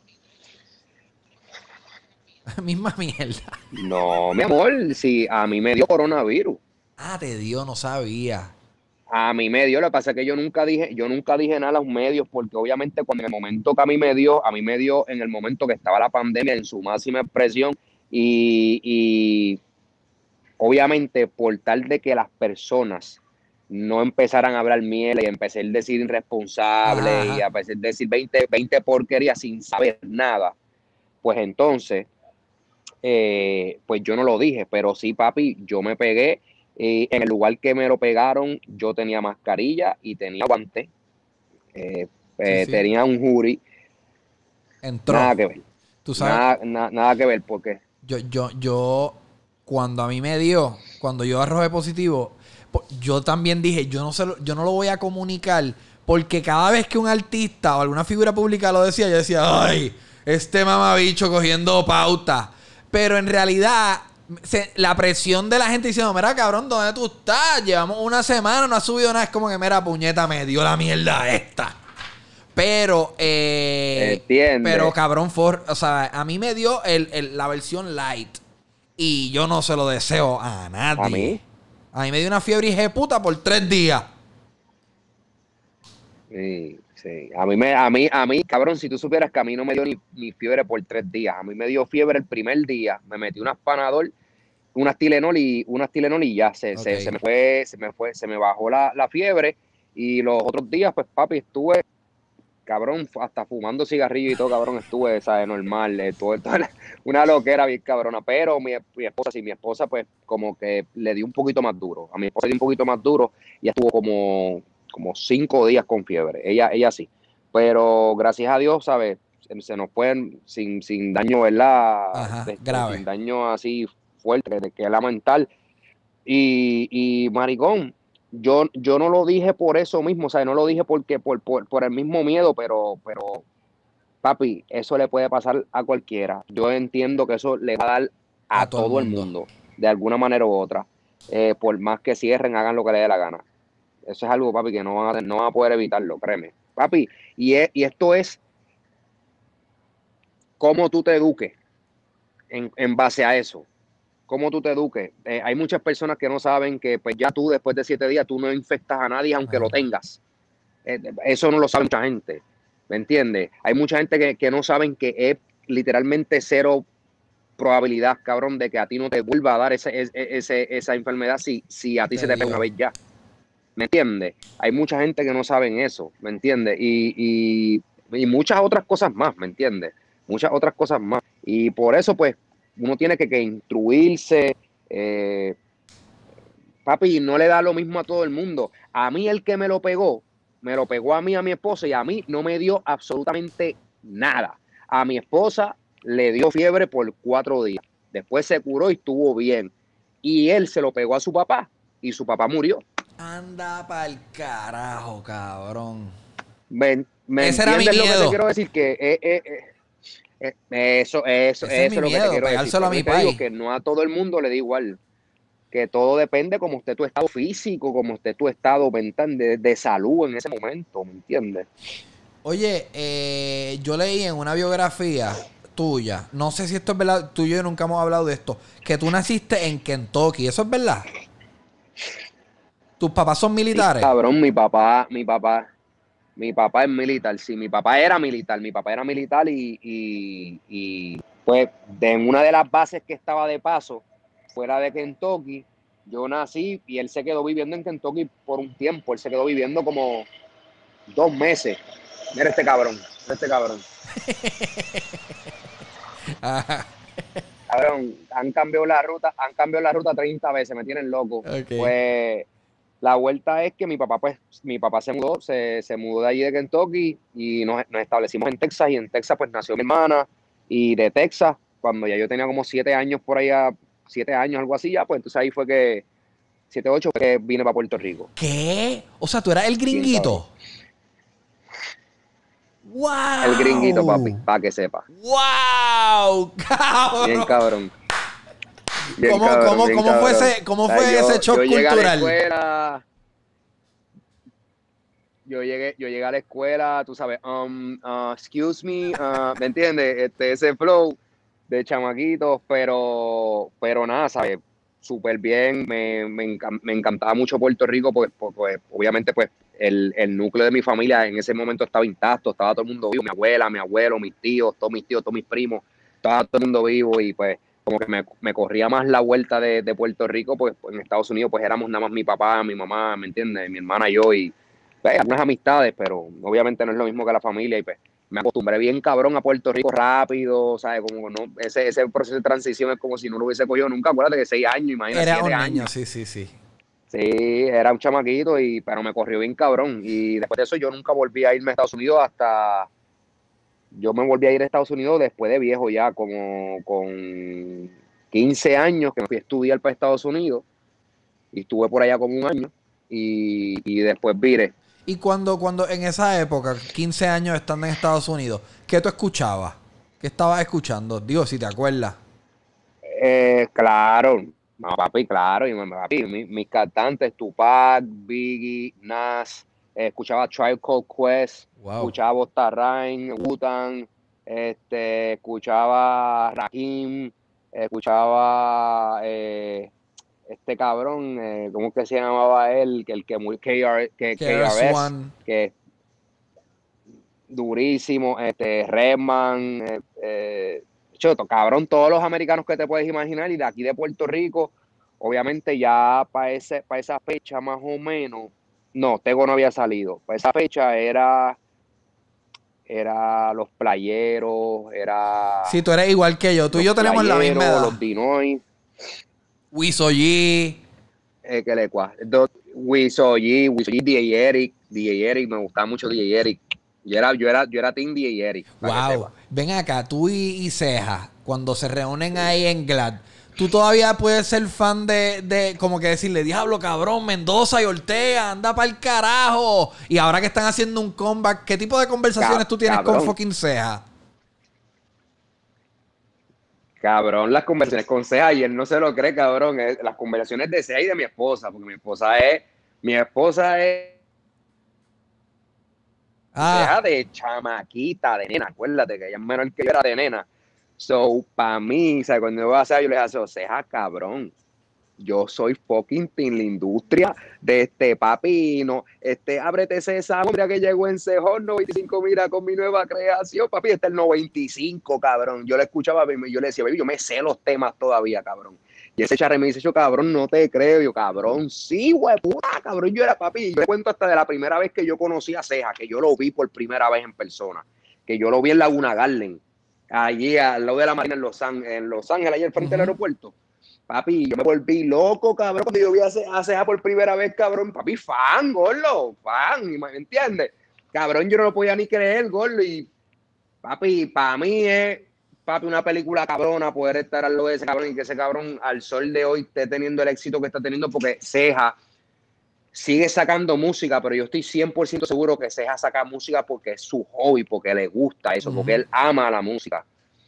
Misma mierda. No, mi amor, si a mí me dio coronavirus. Ah, te dio, no sabía. A mí me dio, lo que pasa es que yo nunca dije, yo nunca dije nada a los medios, porque obviamente cuando en el momento que a mí me dio, a mí me dio en el momento que estaba la pandemia en su máxima expresión, y, y obviamente por tal de que las personas no empezaran a hablar miel y empecé a decir irresponsable Ajá, ajá. y a empezar a decir veinte, veinte porquerías sin saber nada, pues entonces, eh, pues yo no lo dije, pero sí, papi, yo me pegué. Eh, en el lugar que me lo pegaron, yo tenía mascarilla y tenía guantes. Eh, eh, Sí, sí. tenía un jury. Entró. Nada que ver. Tú sabes, Nada, na, nada que ver, porque yo, yo, yo, cuando a mí me dio, cuando yo arrojé positivo, po- yo también dije, yo no, se lo, yo no lo voy a comunicar, porque cada vez que un artista o alguna figura pública lo decía, yo decía, ay, este mamabicho cogiendo pauta. Pero en realidad, se- la presión de la gente diciendo, mira, cabrón, ¿dónde tú estás? Llevamos una semana, no has subido nada. Es como que, mira, puñeta, me dio la mierda esta. Pero, eh, entiende. pero cabrón, for, o sea, a mí me dio el, el- la versión light. Y yo no se lo deseo a nadie. ¿A mí? A mí me dio una fiebre hija de puta por tres días. Sí, sí. A mí, me, a mí, a mí, cabrón, si tú supieras que a mí no me dio ni, ni fiebre por tres días. A mí me dio fiebre el primer día. Me metí unas Panadol, unas Tilenol y unas Tilenol y ya se, Ok. se, se me fue, se me fue, se me bajó la, la fiebre. Y los otros días, pues, papi, estuve, cabrón, hasta fumando cigarrillo y todo, cabrón, estuve, ¿sabes? Normal, eh, todo, todo, una loquera bien cabrona. Pero mi, mi esposa, sí, mi esposa, pues, como que le dio un poquito más duro. A mi esposa le dio un poquito más duro y estuvo como, como cinco días con fiebre. Ella, ella sí. Pero gracias a Dios, ¿sabes? Se, se nos fue sin, sin daño, ¿verdad? Ajá, Este, grave. Sin daño así fuerte, de que es lamentar. Y, y maricón, yo, yo no lo dije por eso mismo, o sea, no lo dije porque por, por, por el mismo miedo, pero, pero, papi, eso le puede pasar a cualquiera. Yo entiendo que eso le va a dar a, A todo el todo el mundo. mundo, de alguna manera u otra. Eh, por más que cierren, hagan lo que les dé la gana. Eso es algo, papi, que no van a, no van a poder evitarlo, créeme. Papi, y, es, y esto es cómo tú te eduques en, en base a eso. Cómo tú te eduques. Eh, hay muchas personas que no saben que pues ya tú después de siete días tú no infectas a nadie aunque Ajá. lo tengas. Eh, eso no lo sabe mucha gente. ¿Me entiendes? Hay mucha gente que, que no saben que es literalmente cero probabilidad, cabrón, de que a ti no te vuelva a dar ese, ese, ese, esa enfermedad si, si a ti Te se te pega digo. una vez ya. ¿Me entiendes? Hay mucha gente que no saben eso, ¿me entiendes? Y, y, y muchas otras cosas más, ¿me entiendes? Muchas otras cosas más. Y por eso, pues, uno tiene que, que instruirse. Eh, papi, no le da lo mismo a todo el mundo. A mí el que me lo pegó, me lo pegó a mí, a mi esposa, y a mí no me dio absolutamente nada. A mi esposa le dio fiebre por cuatro días. Después se curó y estuvo bien. Y él se lo pegó a su papá y su papá murió. Anda pa'l carajo, cabrón. ¿Me, me Ese era mi entiendes lo que te miedo. quiero decir? Que eh, eh, eh, eh, eso, eso, Ese es eso mi es lo que te miedo, quiero decir. pegárselo a Por mi eso te digo país. que no a todo el mundo le da igual. Que todo depende como esté tu estado físico, como esté tu estado mental de, de salud en ese momento, ¿me entiendes? Oye, eh, yo leí en una biografía tuya, no sé si esto es verdad, tú y yo nunca hemos hablado de esto, que tú naciste en Kentucky, ¿eso es verdad? ¿Tus papás son Sí, militares? cabrón, mi papá, mi papá, mi papá es militar, sí, mi papá era militar, mi papá era militar y, y, y pues de una de las bases que estaba de paso, fuera de Kentucky, yo nací y él se quedó viviendo en Kentucky por un tiempo, él se quedó viviendo como dos meses. Mira este cabrón, mira este cabrón. Ajá. Cabrón, han cambiado la ruta, han cambiado la ruta treinta veces, me tienen loco. Ok. Pues la vuelta es que mi papá, pues, mi papá se mudó, se, se mudó de allí de Kentucky y nos, nos establecimos en Texas y en Texas pues nació mi hermana y de Texas, cuando ya yo tenía como siete años por allá, siete años, algo así ya, pues entonces ahí fue que, siete, ocho, fue que vine para Puerto Rico. ¿Qué? O sea, tú eras el Bien cabrón. gringuito. El gringuito, papi, ¡Wow! para que sepa. ¡Wow! Bien ¡Cabrón! cabrón. Bien ¿Cómo, cabrón, cómo, bien cómo fue cabrón. ese, cómo O sea, fue yo, ese shock yo llegué a la cultural? escuela, yo llegué, yo llegué a la escuela, tú sabes, um, uh, excuse me, uh, ¿me entiendes? Este, ese flow de chamaquitos, pero, pero nada, ¿sabes? Súper bien, me, me, encan- me encantaba mucho Puerto Rico, pues, pues, pues, obviamente, pues, el, el núcleo de mi familia en ese momento estaba intacto, estaba todo el mundo vivo, mi abuela, mi abuelo, mis tíos, todos mis tíos, todos mis primos, estaba todo el mundo vivo y pues como que me, me corría más la vuelta de, de Puerto Rico, pues, pues, en Estados Unidos pues éramos nada más mi papá, mi mamá, ¿me entiendes? Mi hermana y yo y pues, algunas amistades, pero obviamente no es lo mismo que la familia y pues me acostumbré bien cabrón a Puerto Rico rápido, ¿sabes? Como no, ese, ese proceso de transición es como si no lo hubiese cogido nunca, acuérdate que seis años, imagínate, Era siete un niño, años. sí, sí, sí. Sí, era un chamaquito, y, pero me corrió bien cabrón. Y después de eso yo nunca volví a irme a Estados Unidos hasta... Yo me volví a ir a Estados Unidos después de viejo ya, como con quince años que me fui a estudiar para Estados Unidos. Y estuve por allá como un año. Y, y después vine. Y cuando, cuando en esa época, quince años estando en Estados Unidos, ¿qué tú escuchabas? ¿Qué estabas escuchando? Digo, si te acuerdas. Eh, claro, no, papi, claro, y, papi, mi, mis cantantes, Tupac, Biggie, Nas, eh, escuchaba Tribe Called Quest, Wow. escuchaba Busta Rhymes, Wu-Tang, este, escuchaba Rakim, escuchaba eh, este cabrón, eh, ¿cómo es que se llamaba él? Que el que murió, K R, que, K R S K R S, One. que durísimo, este, Redman, eh, eh, choto, cabrón, todos los americanos que te puedes imaginar, y de aquí de Puerto Rico, obviamente ya para ese, para esa fecha más o menos, no, Tego no había salido, para esa fecha era, era los playeros, era Si tú eres igual que yo, tú y los yo tenemos la misma playeros, edad. los Dinois, Wiso G. eh, que le cua, do- Wiso G, Wiso G, D J Eric, D J Eric, me gustaba mucho D J Eric, yo era, yo era, yo era team D J Eric, para que Wow. sepa. Ven acá, tú y, y Ceja, cuando se reúnen ahí en Glad, tú todavía puedes ser fan de, de como que decirle, diablo, cabrón, Mendoza y Ortega, anda pa'l carajo. Y ahora que están haciendo un comeback, ¿qué tipo de conversaciones Ca- tú tienes con cabrón. fucking Ceja? Cabrón, las conversaciones con Ceja, y él no se lo cree, cabrón. Es, las conversaciones de Ceja y de mi esposa, porque mi esposa es, mi esposa es Ceja Ah, de chamaquita, de nena. Acuérdate que ella es menor que yo, era de nena. So, para mí, o sea, cuando yo voy a Ceja, yo le digo, Ceja, cabrón. yo soy fucking team la industria de este papi, no, este, ábrete esa hombre que llegó en Cejón noventa y cinco, mira, con mi nueva creación, papi, este es el noventa y cinco, cabrón. Yo le escuchaba, yo le decía, baby, yo me sé los temas todavía, cabrón. Y ese charre me dice, yo, cabrón, no te creo. Yo, cabrón, sí, güey, puta, cabrón, yo era papi. Yo le cuento hasta de la primera vez que yo conocí a Ceja, que yo lo vi por primera vez en persona, que yo lo vi en Laguna Garden, allí al lado de la Marina en Los, en Los Ángeles, allí al frente uh-huh. del aeropuerto. Papi, yo me volví loco, cabrón, cuando yo vi a Ceja por primera vez, cabrón. Papi, fan, gordo, fan, ¿me entiendes? Cabrón, yo no lo podía ni creer, gordo. Y, papi, para mí es, papi, una película cabrona poder estar al lado de ese cabrón y que ese cabrón al sol de hoy esté teniendo el éxito que está teniendo, porque Ceja sigue sacando música, pero yo estoy cien por ciento seguro que Ceja saca música porque es su hobby, porque le gusta eso, uh-huh. porque él ama la música.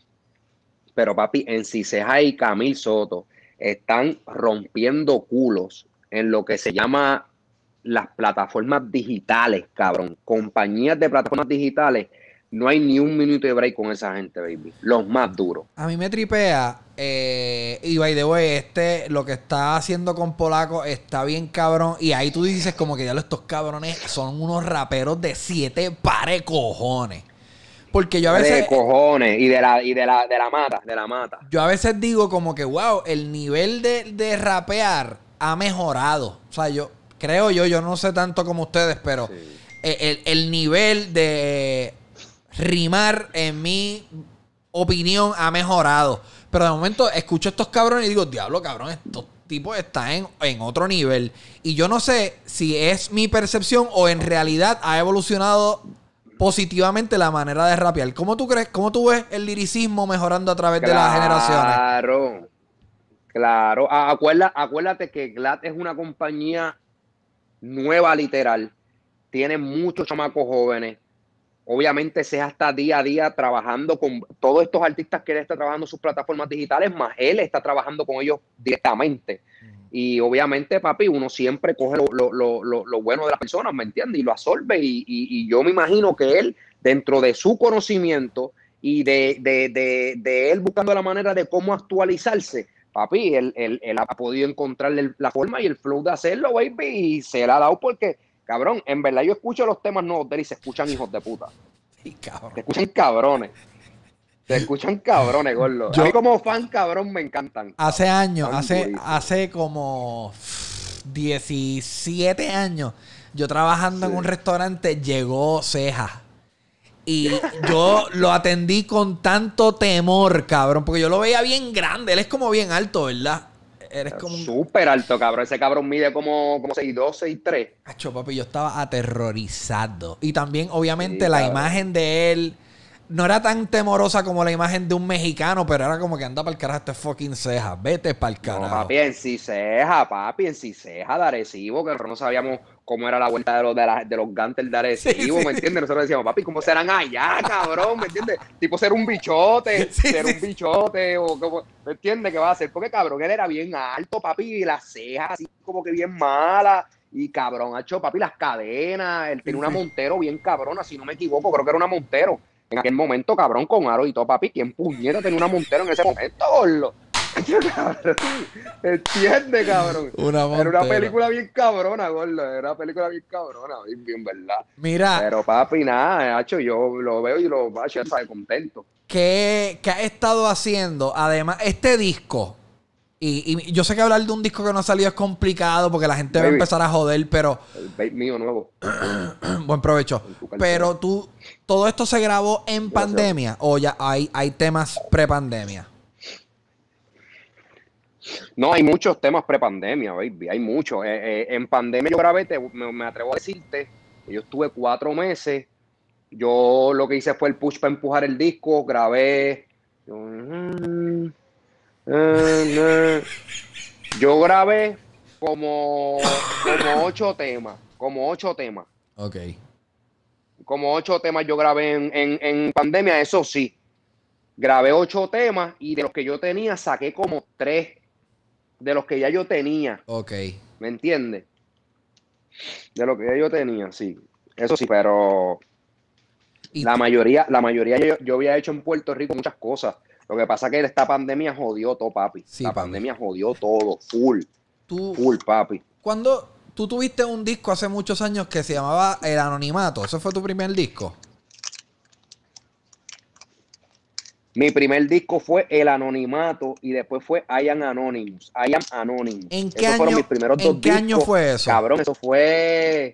Pero, papi, en sí, Ceja y Camil Soto están rompiendo culos en lo que se llama las plataformas digitales, cabrón. Compañías de plataformas digitales, no hay ni un minuto de break con esa gente, baby. Los más duros. A mí me tripea, eh, y by the way, este, lo que está haciendo con Polaco está bien cabrón. Y ahí tú dices como que ya estos cabrones son unos raperos de siete pares cojones. Porque yo a veces... De cojones y de la, y de la, de la mata, de la mata. Yo a veces digo como que, wow, el nivel de, de rapear ha mejorado. O sea, yo creo yo, yo no sé tanto como ustedes, pero sí. el, el nivel de rimar, en mi opinión, ha mejorado. Pero de momento escucho a estos cabrones y digo, diablo, cabrón, estos tipos están en, en otro nivel. Y yo no sé si es mi percepción o en realidad ha evolucionado positivamente la manera de rapear. ¿Cómo tú crees, cómo tú ves el liricismo mejorando a través claro, de las generaciones? Claro, claro. Acuérdate, acuérdate que Glad es una compañía nueva, literal. Tiene muchos chamacos jóvenes. Obviamente Ceja está día a día trabajando con todos estos artistas que él está trabajando en sus plataformas digitales, más él está trabajando con ellos directamente. Y obviamente, papi, uno siempre coge lo, lo, lo, lo, lo bueno de las personas, ¿me entiendes? Y lo absorbe. Y, y, y yo me imagino que él, dentro de su conocimiento y de, de, de, de él buscando la manera de cómo actualizarse, papi, él, él, él ha podido encontrarle la forma y el flow de hacerlo, baby, y se le ha dado porque, cabrón, en verdad yo escucho los temas nuevos de él y se escuchan hijos de puta. Sí, cabrón. Se escuchan cabrones. Se escuchan cabrones, gordo. Yo, a mí como fan, cabrón, me encantan. Hace años, hace, hace como diecisiete años, yo trabajando sí. en un restaurante, llegó Ceja. Y yo lo atendí con tanto temor, cabrón, porque yo lo veía bien grande. Él es como bien alto, ¿verdad? Eres como un... súper alto, cabrón. Ese cabrón mide como, como seis dos, seis tres. Acho, papi, yo estaba aterrorizado. Y también, obviamente, sí, la cabrón. Imagen de él no era tan temorosa como la imagen de un mexicano, pero era como que anda para el carajo este fucking Ceja. Vete para el carajo. No, papi, en sí Ceja, papi, en sí Ceja de Arecibo, que no sabíamos cómo era la vuelta de los, de, la, de los Gantel de Arecibo, sí, sí. ¿me entiendes? Nosotros decíamos, papi, ¿cómo serán allá, cabrón? ¿Me entiendes? Tipo ser un bichote, sí, ser sí, un bichote, o como, ¿me entiendes? ¿Qué va a hacer? Porque, cabrón, él era bien alto, papi, y las cejas así como que bien malas. Y cabrón, ha hecho, papi, las cadenas. Él tenía una Montero bien cabrona, si no me equivoco, creo que era una Montero. En aquel momento, cabrón, con aro y todo, papi. ¿Quién puñeta tenía una Montero en ese momento, gordo? ¿Entiendes, cabrón? Una era una película bien cabrona, gordo. Era una película bien cabrona, bien, bien verdad. Mira. Pero, papi, nada, hacho, yo lo veo y lo veo, ya sabe, contento. ¿Qué, ¿Qué ha estado haciendo? Además, este disco. Y, y yo sé que hablar de un disco que no ha salido es complicado porque la gente Baby. va a empezar a joder, pero... El baby mío nuevo. Buen provecho. Pero tú, ¿todo esto se grabó en Gracias. pandemia o ya hay, hay temas pre-pandemia? No, hay muchos temas pre-pandemia, baby. Hay muchos. Eh, eh, en pandemia yo grabé, te, me, me atrevo a decirte, que yo estuve cuatro meses. Yo lo que hice fue el push para empujar el disco. Grabé... Uh, Uh, no. Yo grabé como, como ocho temas, como ocho temas. Ok. Como ocho temas yo grabé en, en, en pandemia, eso sí. Grabé ocho temas y de los que yo tenía saqué como tres de los que ya yo tenía. Ok. ¿Me entiendes? De lo que ya yo tenía, sí. Eso sí, pero la mayoría, la mayoría yo, yo había hecho en Puerto Rico muchas cosas. Lo que pasa es que esta pandemia jodió todo, papi. Sí, la papi. pandemia jodió todo, full. Tú, Full, papi. cuando tú tuviste un disco hace muchos años que se llamaba El Anonimato, ¿ese fue tu primer disco? Mi primer disco fue El Anonimato y después fue I Am Anonymous. I Am Anonymous. ¿En qué Esos fueron año, mis primeros ¿en dos qué discos. año fue eso? Cabrón, eso fue...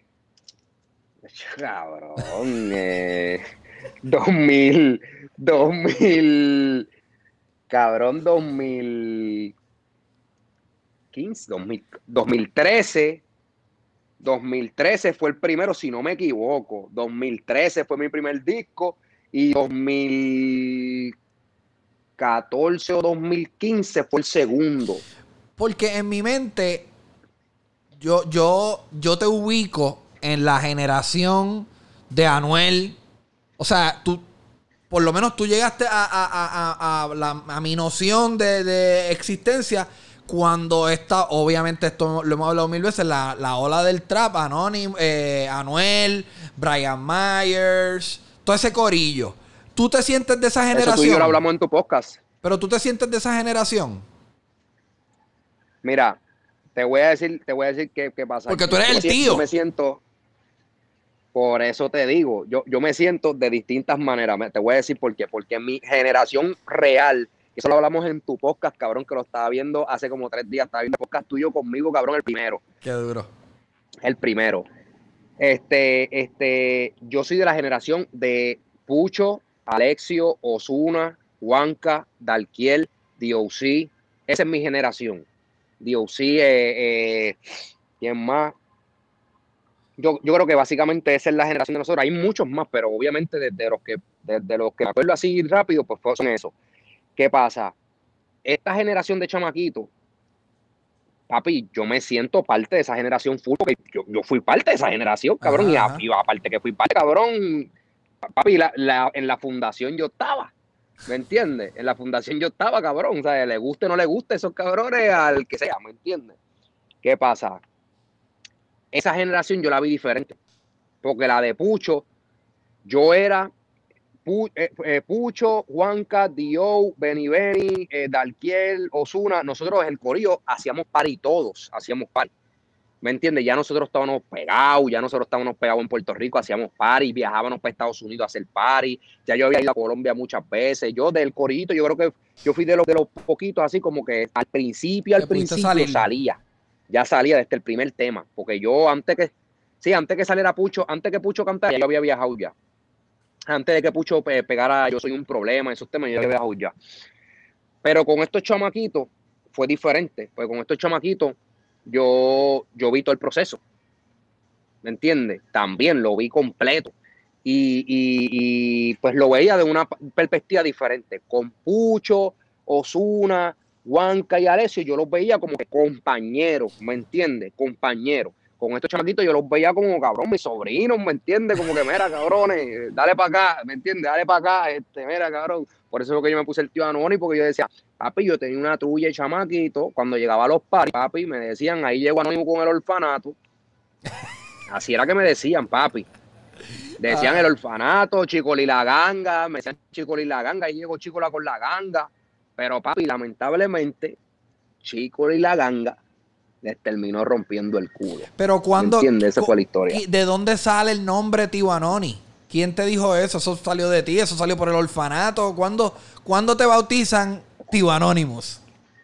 Cabrón, eh... dos mil... dos mil... Cabrón, dos mil quince, dos mil, dos mil trece. dos mil trece fue el primero, si no me equivoco. dos mil trece fue mi primer disco y dos mil catorce o dos mil quince fue el segundo. Porque en mi mente, yo, yo, yo te ubico en la generación de Anuel. O sea, tú, por lo menos tú llegaste a, a, a, a, a, la, a mi noción de, de existencia cuando esta, obviamente esto lo hemos hablado mil veces, la, la ola del trap, Anónimo, eh, Anuel, Brian Myers, todo ese corillo. ¿Tú te sientes de esa generación? Eso tú y yo lo hablamos en tu podcast. Pero tú te sientes de esa generación. Mira, te voy a decir, te voy a decir qué, qué pasa. Porque tú eres yo el tío. Yo me siento, por eso te digo, yo, yo me siento de distintas maneras. Te voy a decir por qué. Porque mi generación real, eso lo hablamos en tu podcast, cabrón, que lo estaba viendo hace como tres días. Estaba viendo el podcast tuyo conmigo, cabrón, el primero. Qué duro. El primero. Este, este, yo soy de la generación de Pucho, Alexio, Ozuna, Juanca, Dalquiel, D O C. Esa es mi generación. D O C, eh, eh, ¿quién más? Yo, yo creo que básicamente esa es la generación de nosotros. Hay muchos más, pero obviamente desde de los que de, de los que me acuerdo así rápido, pues son eso. ¿Qué pasa? Esta generación de chamaquitos, papi, yo me siento parte de esa generación full, porque yo, yo fui parte de esa generación, cabrón, ajá, ajá. Y, y aparte que fui parte, cabrón, papi, la, la, en la fundación yo estaba, ¿me entiendes? En la fundación yo estaba, cabrón, o sea, le guste o no le guste esos cabrones al que sea, ¿me entiendes? ¿Qué pasa? Esa generación yo la vi diferente, porque la de Pucho, yo era Pu, eh, eh, Pucho, Juanca, Dio, Benny Benny, eh, Dalquiel, Ozuna, nosotros el corillo hacíamos party todos, hacíamos party, ¿me entiendes? Ya nosotros estábamos pegados, ya nosotros estábamos pegados en Puerto Rico, hacíamos party, viajábamos para Estados Unidos a hacer party, ya yo había ido a Colombia muchas veces, yo del corillito, yo creo que yo fui de los, de los poquitos así como que al principio, al principio salía, ya salía desde el primer tema, porque yo antes que, sí, antes que saliera Pucho, antes que Pucho cantara, yo había viajado ya. Antes de que Pucho pe pegara Yo Soy un Problema, esos temas, yo había viajado ya. Pero con estos chamaquitos fue diferente, pues con estos chamaquitos yo, yo vi todo el proceso, ¿me entiendes? También lo vi completo. Y, y, y pues lo veía de una perspectiva diferente. Con Pucho, Ozuna, Juanca y Alessio, yo los veía como que compañeros, ¿me entiendes? Compañeros. Con estos chamaquitos yo los veía como, cabrón, mis sobrinos, ¿me entiendes? Como que, mira, cabrones, dale para acá, ¿me entiendes? Dale para acá, este, mira, cabrón. Por eso es que yo me puse el tío Anoni, porque yo decía, papi, yo tenía una trulla de chamaquito, cuando llegaba a los paris, papi, me decían, ahí llego Anónimo con el orfanato. Así era que me decían, papi. Decían ah. el orfanato, Chicoli la ganga, me decían Chicoli la ganga, ahí llegó Chicola con la ganga. Pero, papi, lamentablemente, Chicoli la ganga les terminó rompiendo el culo. Pero cuando... ¿Entiendes? Esa fue la historia. ¿De dónde sale el nombre Tío Anoni? ¿Quién te dijo eso? ¿Eso salió de ti? ¿Eso salió por el orfanato? ¿Cuándo, ¿cuándo te bautizan Tío Anonymous?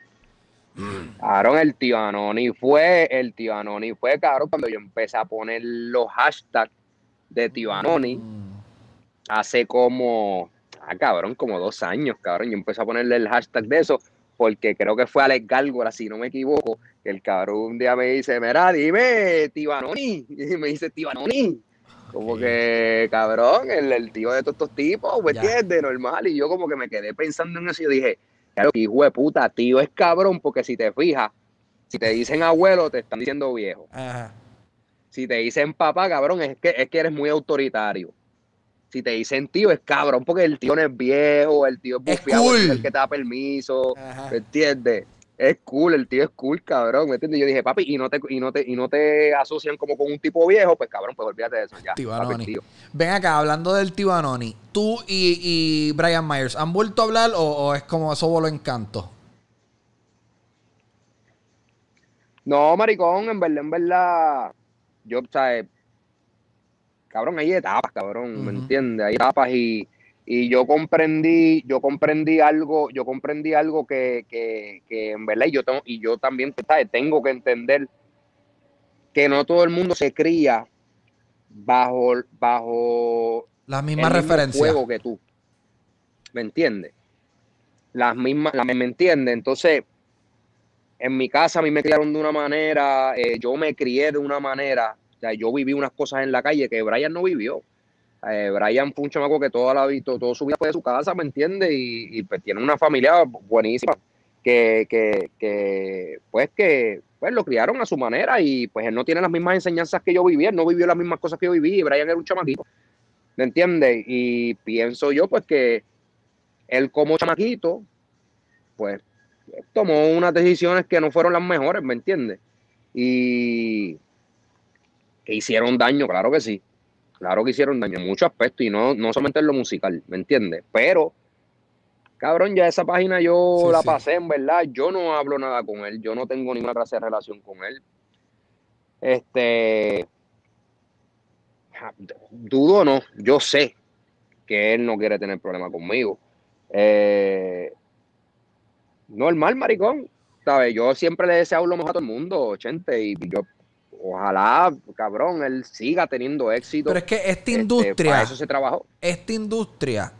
Cabrón, el Tío Anoni fue... El Tío Anoni fue, cabrón, cuando yo empecé a poner los hashtags de Tío Anoni. Mm. Hace como... Ah, cabrón, como dos años, cabrón. Yo empecé a ponerle el hashtag de eso porque creo que fue Alex Gárgola, si no me equivoco, que el cabrón un día me dice, mira, dime, Tío Anoni. Y me dice, Tío Anoni. Como que, cabrón, el, el tío de todos estos tipos, ¿me entiendes? Normal. Y yo como que me quedé pensando en eso y yo dije, claro, hijo de puta, tío es cabrón, porque si te fijas, si te dicen abuelo, te están diciendo viejo. Ajá. Si te dicen papá, cabrón, es que, es que eres muy autoritario. Si te dicen tío, es cabrón, porque el tío no es viejo, el tío es bufiado, cool. Es el que te da permiso, ajá. ¿Me entiendes? Es cool, el tío es cool, cabrón, ¿me entiendes? Yo dije, papi, y no te, y no te, y no te asocian como con un tipo viejo, pues cabrón, pues olvídate de eso ya. Tío papi, Anoni. Tío. Ven acá, hablando del Tío Anoni, ¿tú y, y Brian Myers han vuelto a hablar o, o es como eso voló encanto? No, maricón, en verdad, en verdad, yo, ¿sabes? Cabrón, hay etapas, cabrón, ¿me Ujú. entiendes? Hay etapas y, y yo comprendí, yo comprendí algo, yo comprendí algo que, que, que en verdad y yo, tengo, y yo también, ¿sabes? Tengo que entender que no todo el mundo se cría bajo, bajo Las el mismas mismo referencias. fuego que tú, ¿me entiendes? Las mismas, la, ¿me entiendes? Entonces, en mi casa a mí me criaron de una manera, eh, yo me crié de una manera, o sea, yo viví unas cosas en la calle que Brian no vivió. Eh, Brian fue un chamaco que toda la vida, todo su vida fue de su casa, ¿me entiendes? Y, y, pues tiene una familia buenísima que, que, que, pues que pues lo criaron a su manera y pues él no tiene las mismas enseñanzas que yo viví, él no vivió las mismas cosas que yo viví y Brian era un chamaquito, ¿me entiendes? Y pienso yo pues que él como chamaquito, pues tomó unas decisiones que no fueron las mejores, ¿me entiendes? Y que hicieron daño, claro que sí. Claro que hicieron daño en muchos aspectos y no, no solamente en lo musical, ¿me entiendes? Pero, cabrón, ya esa página yo Sí, la sí. pasé, en verdad. Yo no hablo nada con él, yo no tengo ninguna clase de relación con él. Este, dudo o no, yo sé que él no quiere tener problema conmigo. Eh, normal, maricón. ¿Sabes? Yo siempre le deseo lo mejor a todo el mundo, Chente, y yo, ojalá, cabrón, él siga teniendo Pero éxito. es que esta Este, para eso industria, se trabajó. esta industria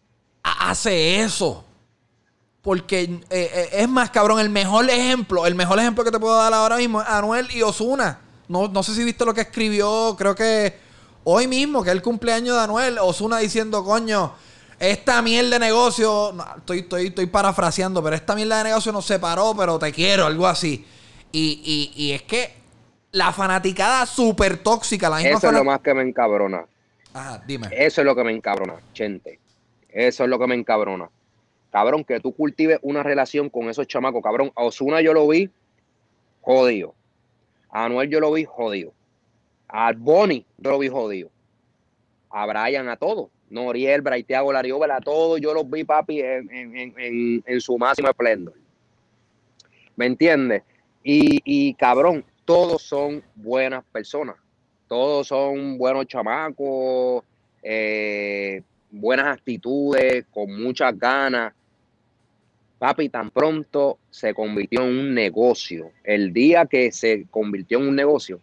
hace eso. Porque eh, eh, es más, cabrón, el mejor ejemplo, el mejor ejemplo que te puedo dar ahora mismo es Anuel y Ozuna. No, no sé si viste lo que escribió, creo que hoy mismo, que es el cumpleaños de Anuel, Ozuna diciendo, coño, esta mierda de negocio, no, estoy, estoy, estoy parafraseando, pero esta mierda de negocio nos separó, pero te quiero, algo así. Y, y, y es que la fanaticada súper tóxica, la misma Eso es lo fanaticada. más que me encabrona. Ajá, dime. Eso es lo que me encabrona, Chente. Eso es lo que me encabrona. Cabrón, que tú cultives una relación con esos chamacos. Cabrón, a Ozuna yo lo vi jodido. A Anuel yo lo vi jodido. A Bonnie yo lo vi jodido. A Brian, a todos. Noriel, Braithiago, Lariovel, a todos yo los vi, papi, en, en, en, en su máximo esplendor. ¿Me entiendes? Y, y cabrón, todos son buenas personas. Todos son buenos chamacos, eh, buenas actitudes, con muchas ganas. Papi, tan pronto se convirtió en un negocio. El día que se convirtió en un negocio,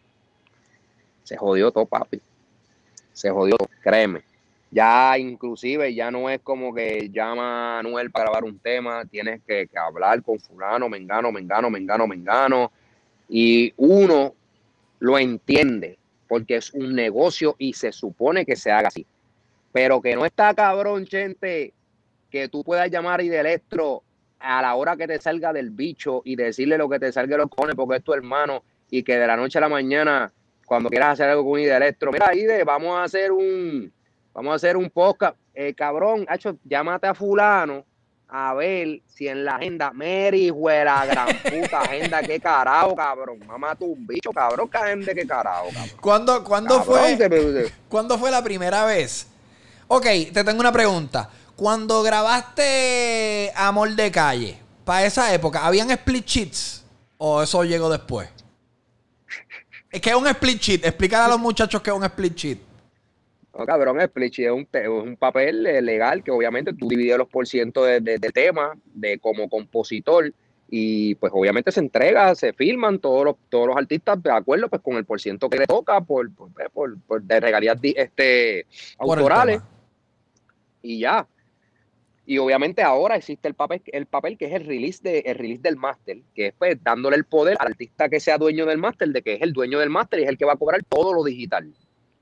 se jodió todo, papi. Se jodió todo, créeme. Ya inclusive ya no es como que llama a Anuel para grabar un tema, tienes que, que hablar con fulano, mengano, mengano, mengano, mengano. Y uno lo entiende porque es un negocio y se supone que se haga así. Pero que no está cabrón, gente, que tú puedas llamar a Idelectro a la hora que te salga del bicho y decirle lo que te salga de los cojones porque es tu hermano y que de la noche a la mañana, cuando quieras hacer algo con Idelectro, mira, Ide, vamos a hacer un, vamos a hacer un podcast. Eh, cabrón, hecho, llámate a fulano a ver si en la agenda, Mary, la gran puta agenda, qué carajo, cabrón. Mamá, tú un bicho, cabrón, qué agenda, qué carajo, cabrón. ¿Cuándo, cuándo Cabrón, fue? te... ¿Cuándo fue la primera vez? Ok, te tengo una pregunta. Cuando grabaste Amor de Calle, para esa época, ¿habían split sheets? ¿O eso llegó después? Es que es un split sheet. Explícale a los muchachos que es un split sheet. No, cabrón, el split sheet es un, es un papel legal que obviamente tú divides los porcientos de, de, de tema de como compositor y pues obviamente se entrega, se firman todos los, todos los artistas de acuerdo pues con el porciento que le toca por, por, por, por de regalías este, Por el autorales tema. y ya. Y obviamente ahora existe el papel, el papel que es el release, de, el release del máster, que es pues dándole el poder al artista que sea dueño del máster, de que es el dueño del máster y es el que va a cobrar todo lo digital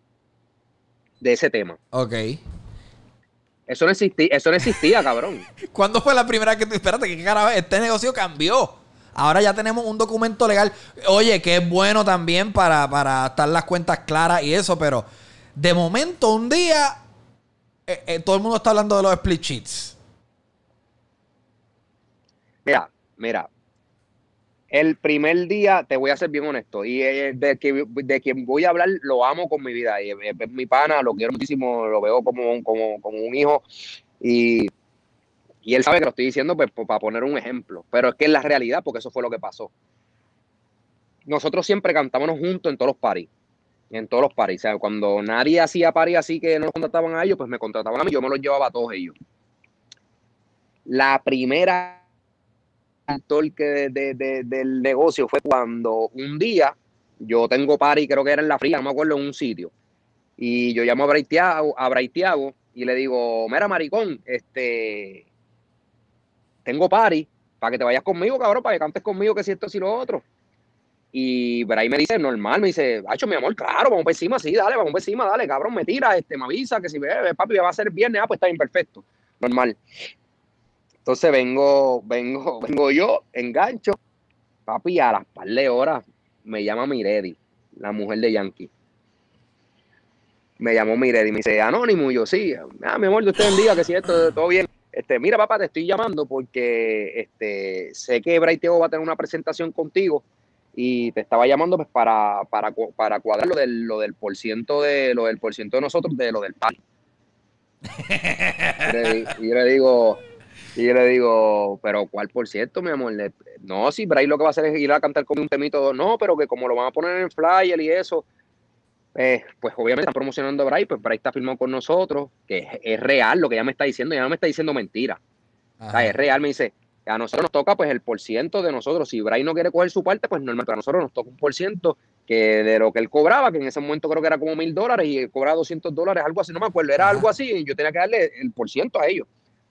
de ese tema. Ok. Eso no existía, eso no existía, cabrón. ¿Cuándo fue la primera que tú... Espérate, ¿qué carajo? Este negocio cambió. Ahora ya tenemos un documento legal. Oye, que es bueno también para, para estar las cuentas claras y eso, pero de momento, un día, eh, eh, todo el mundo está hablando de los split sheets. Mira, mira. El primer día, te voy a ser bien honesto, y eh, de, que, de quien voy a hablar lo amo con mi vida. Y es, es mi pana, lo quiero muchísimo, lo veo como, como, como un hijo. Y, y él sabe que lo estoy diciendo pues, para poner un ejemplo. Pero es que es la realidad, porque eso fue lo que pasó. nosotros siempre cantábamos juntos en todos los paris. En todos los paris. O sea, cuando nadie hacía paris así que no los contrataban a ellos, pues me contrataban a mí, yo me los llevaba a todos ellos. La primera que de, de, de, del negocio fue cuando un día yo tengo paris, creo que era en La Fría, no me acuerdo, en un sitio. Y yo llamo a Braithiago, a Braithiago y le digo, mira, maricón, este, tengo paris, para que te vayas conmigo, cabrón, para que cantes conmigo, que si esto, si lo otro. Y Bray me dice, normal, me dice, hacho, mi amor, claro, vamos por encima, sí, dale, vamos por encima, dale, cabrón, me tira, este, me avisa que si ve, papi, ya va a ser viernes, ah, pues está bien, perfecto, normal. Entonces vengo, vengo, vengo yo, engancho, papi, a las par de horas me llama Miredi, la mujer de Yankee. Me llamó Miredi, me dice, anónimo, y yo, sí, ah, mi amor, Dios te bendiga, que si esto, todo bien. Este, mira, papá, te estoy llamando porque este, sé que Bray Teo va a tener una presentación contigo y te estaba llamando pues para, para, para cuadrar lo del, lo del por ciento de lo del por ciento de nosotros de lo del party. Y, le, y yo le digo, y yo le digo, pero ¿cuál por ciento, mi amor? Le, no, si Bray lo que va a hacer es ir a cantar con un temito, no, pero que como lo van a poner en el flyer y eso, eh, pues obviamente están promocionando a Bray, pues Bray está firmado con nosotros, que es, es real lo que ella me está diciendo, ella no me está diciendo mentira. O sea, es real, me dice, a nosotros nos toca pues el por ciento de nosotros. Si Bray no quiere coger su parte, pues normal, pero a nosotros nos toca un por ciento que de lo que él cobraba, que en ese momento creo que era como mil dólares y él cobraba doscientos dólares, algo así, no me acuerdo, era Ajá. algo así y yo tenía que darle el por ciento a ellos.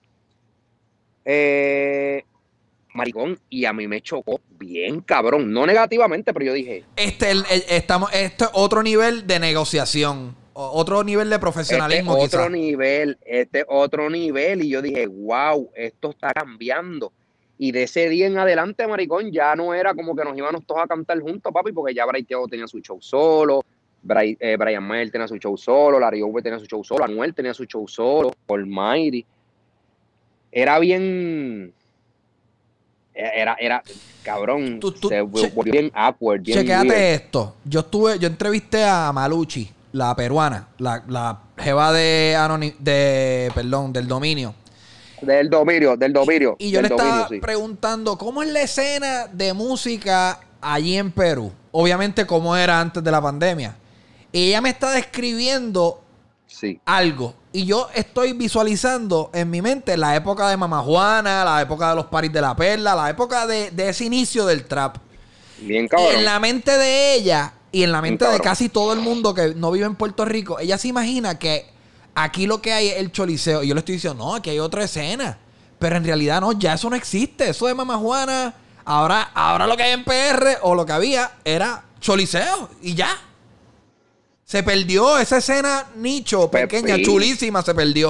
Eh, maricón, y a mí me chocó bien cabrón, no negativamente, pero yo dije... Este, el, el, estamos, este es otro nivel de negociación, otro nivel de profesionalismo este otro quizás. nivel, este otro nivel, y yo dije, wow, esto está cambiando. Y de ese día en adelante, maricón, ya no era como que nos íbamos todos a cantar juntos, papi, porque ya Bray Teo tenía su show solo, Bray, eh, Brian Mayer tenía su show solo, Larry Over tenía su show solo, Anuel tenía su show solo, Almighty. Era bien... Era, era, cabrón, tú, tú, se volvió bien awkward, bien chequéate weird. esto. Yo estuve, yo entrevisté a Maluchi, la peruana, la, la jeva de, Anoni, de, perdón, del dominio. Del dominio, del dominio. Y, y yo del le estaba dominio, sí. preguntando, ¿cómo es la escena de música allí en Perú? Obviamente, cómo era antes de la pandemia. Y ella me está describiendo sí. algo. Y yo estoy visualizando en mi mente la época de Mamá Juana, la época de los paris de la Perla, la época de, de ese inicio del trap. Bien cabrón. Y en la mente de ella y en la mente de casi todo el mundo que no vive en Puerto Rico, ella se imagina que aquí lo que hay es el choliseo. Y yo le estoy diciendo, no, aquí hay otra escena. Pero en realidad no, ya eso no existe. Eso de Mamá Juana, ahora, ahora lo que hay en P R o lo que había era choliseo y ya. Se perdió esa escena nicho, pequeña, Pepi. chulísima, se perdió.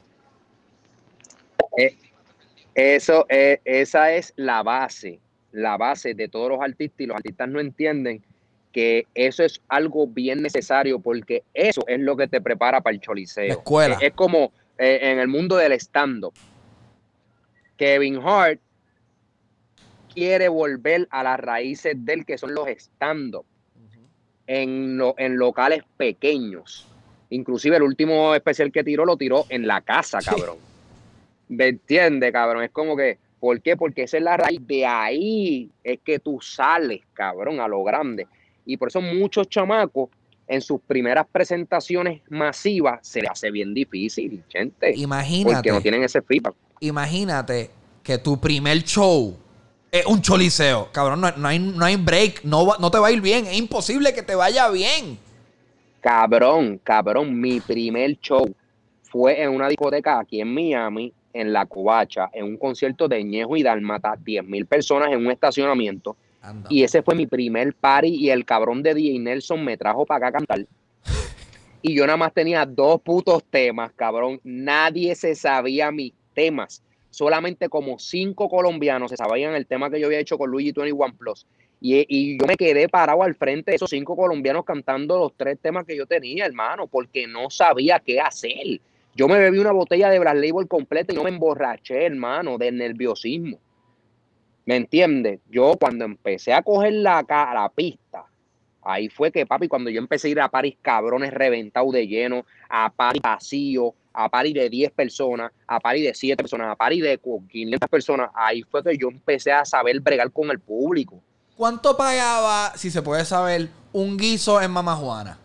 Eh, eso, eh, esa es la base, la base de todos los artistas, y los artistas no entienden que eso es algo bien necesario porque eso es lo que te prepara para el choliseo. La escuela. Es, es como eh, en el mundo del stand-up. Kevin Hart quiere volver a las raíces del que son los stand-up. En, lo, en locales pequeños. Inclusive el último especial que tiró, lo tiró en la casa, cabrón. ¿Me entiendes, cabrón? Es como que, ¿por qué? Porque esa es la raíz. De ahí es que tú sales, cabrón, a lo grande. Y por eso muchos chamacos, en sus primeras presentaciones masivas, se les hace bien difícil, gente. Imagínate. Porque no tienen ese feedback. Imagínate que tu primer show es un choliseo. Cabrón, no, no, hay, no hay break. No, no te va a ir bien. Es imposible que te vaya bien. Cabrón, cabrón. Mi primer show fue en una discoteca aquí en Miami, en La Covacha, en un concierto de Ñejo y Dálmata, diez mil personas en un estacionamiento. Anda. Y ese fue mi primer party y el cabrón de D J Nelson me trajo para acá a cantar. Y yo nada más tenía dos putos temas, cabrón. Nadie se sabía mis temas. Solamente como cinco colombianos se sabían el tema que yo había hecho con Luigi veintiuno Plus. Y, y yo me quedé parado al frente de esos cinco colombianos cantando los tres temas que yo tenía, hermano, porque no sabía qué hacer. Yo me bebí una botella de Black Label completa y no me emborraché, hermano, del nerviosismo. ¿Me entiendes? Yo cuando empecé a coger la, la pista, ahí fue que, papi, cuando yo empecé a ir a paris cabrones reventados de lleno, a paris vacío, a paris de diez personas, a paris de siete personas, a paris de quinientas personas, ahí fue que yo empecé a saber bregar con el público. ¿Cuánto pagaba, si se puede saber, un guiso en Mama Juana?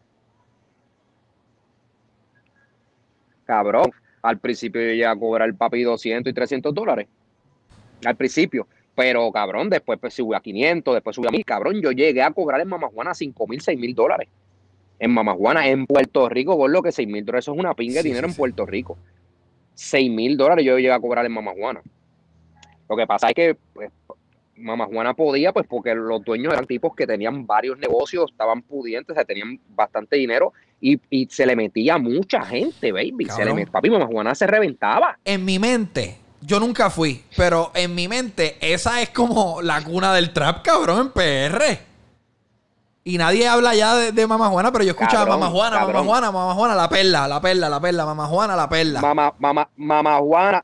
Cabrón, al principio yo llegué a cobrar, papi, doscientos y trescientos dólares. Al principio. Pero, cabrón, después pues, subió a quinientos, después subió a mil. Cabrón, yo llegué a cobrar en Mama Juana cinco mil, seis mil dólares. En Mama Juana, en Puerto Rico, por lo que seis mil dólares, eso es una pinga de Sí, dinero sí, en sí. Puerto Rico. seis mil dólares yo llegué a cobrar en Mama Juana. Lo que pasa es que pues, Mama Juana podía, pues porque los dueños eran tipos que tenían varios negocios, estaban pudientes, o sea, tenían bastante dinero y, y se le metía mucha gente, baby. Se le Cabrón. met... Papi, Mama Juana se reventaba. En mi mente, yo nunca fui, pero en mi mente, esa es como la cuna del trap, cabrón, en P R. Y nadie habla ya de, de Mama Juana, pero yo escuchaba Cabrón, Mama Juana, cabrón. Mama Juana, Mama Juana, la perla, la perla, la perla, Mama Juana, la perla. Mama, mama, Mama Juana,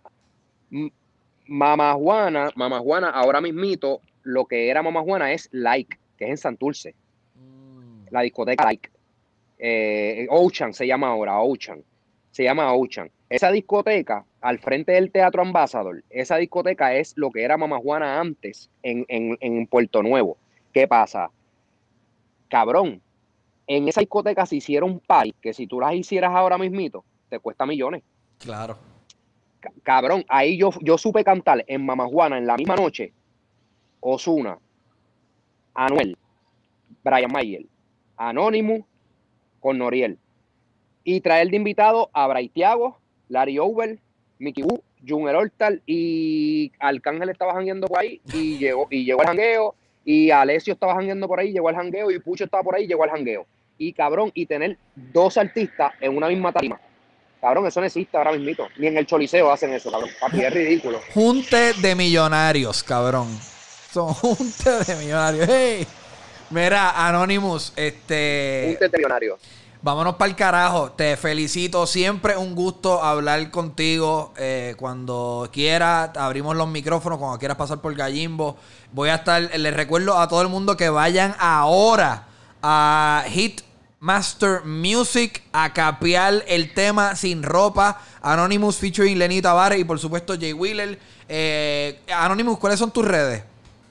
Mama Juana, Mama Juana, ahora mismito, lo que era Mama Juana es Like, que es en Santurce. Mm. La discoteca Like. Eh, Ocean se llama ahora, Ocean. Se llama Ocean. Esa discoteca, al frente del Teatro Ambassador, esa discoteca es lo que era Mama Juana antes en, en, en Puerto Nuevo. ¿Qué pasa? Cabrón, en esa discoteca se hicieron party que si tú las hicieras ahora mismito, te cuesta millones. Claro. Cabrón, ahí yo, yo supe cantar en Mama Juana en la misma noche Ozuna, Anuel, Brian Mayer, Anonymous con Noriel. Y traer de invitado a Braithiago, Larry Over, Mickey Wu, Junior Hortal y Arcángel estaba jangueando por ahí y llegó, y llegó al jangueo. Y Alessio estaba jangueando por ahí, llegó al jangueo. Y Pucho estaba por ahí, llegó al jangueo. Y cabrón, y tener dos artistas en una misma tarima. Cabrón, eso no existe ahora mismito. Ni en el Choliseo hacen eso, cabrón. Papi, es ridículo. Junte de millonarios, cabrón. Son junte de millonarios. Hey. Mira, Anonymous, este... Junte de millonarios. Vámonos para el carajo. Te felicito. Siempre un gusto hablar contigo. Eh, cuando quieras, abrimos los micrófonos. Cuando quieras pasar por Gallimbo. Voy a estar... Les recuerdo a todo el mundo que vayan ahora a Hitmaster Music a capear el tema Sin Ropa. Anonymous featuring Lenny Tavares y por supuesto Jay Wheeler. Eh, Anonymous, ¿cuáles son tus redes?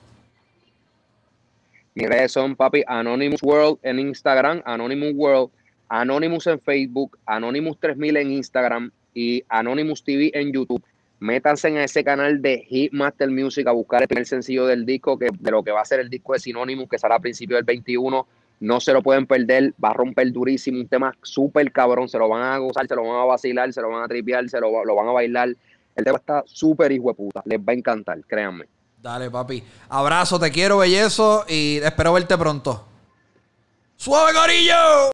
Mis redes son, papi, Anonymous World en Instagram, Anonymous World, Anonymous en Facebook, Anonymous tres mil en Instagram y Anonymous T V en YouTube. Métanse en ese canal de Hitmaster Music a buscar el primer sencillo del disco, que de lo que va a ser el disco de Sinonymous, que sale a principios del veintiuno. No se lo pueden perder, va a romper durísimo, un tema súper cabrón, se lo van a gozar, se lo van a vacilar, se lo van a tripear, se lo, lo van a bailar. El tema está súper hijo de puta, les va a encantar, créanme. Dale, papi. Abrazo, te quiero, bellezo, y espero verte pronto. ¡Suave, gorillo!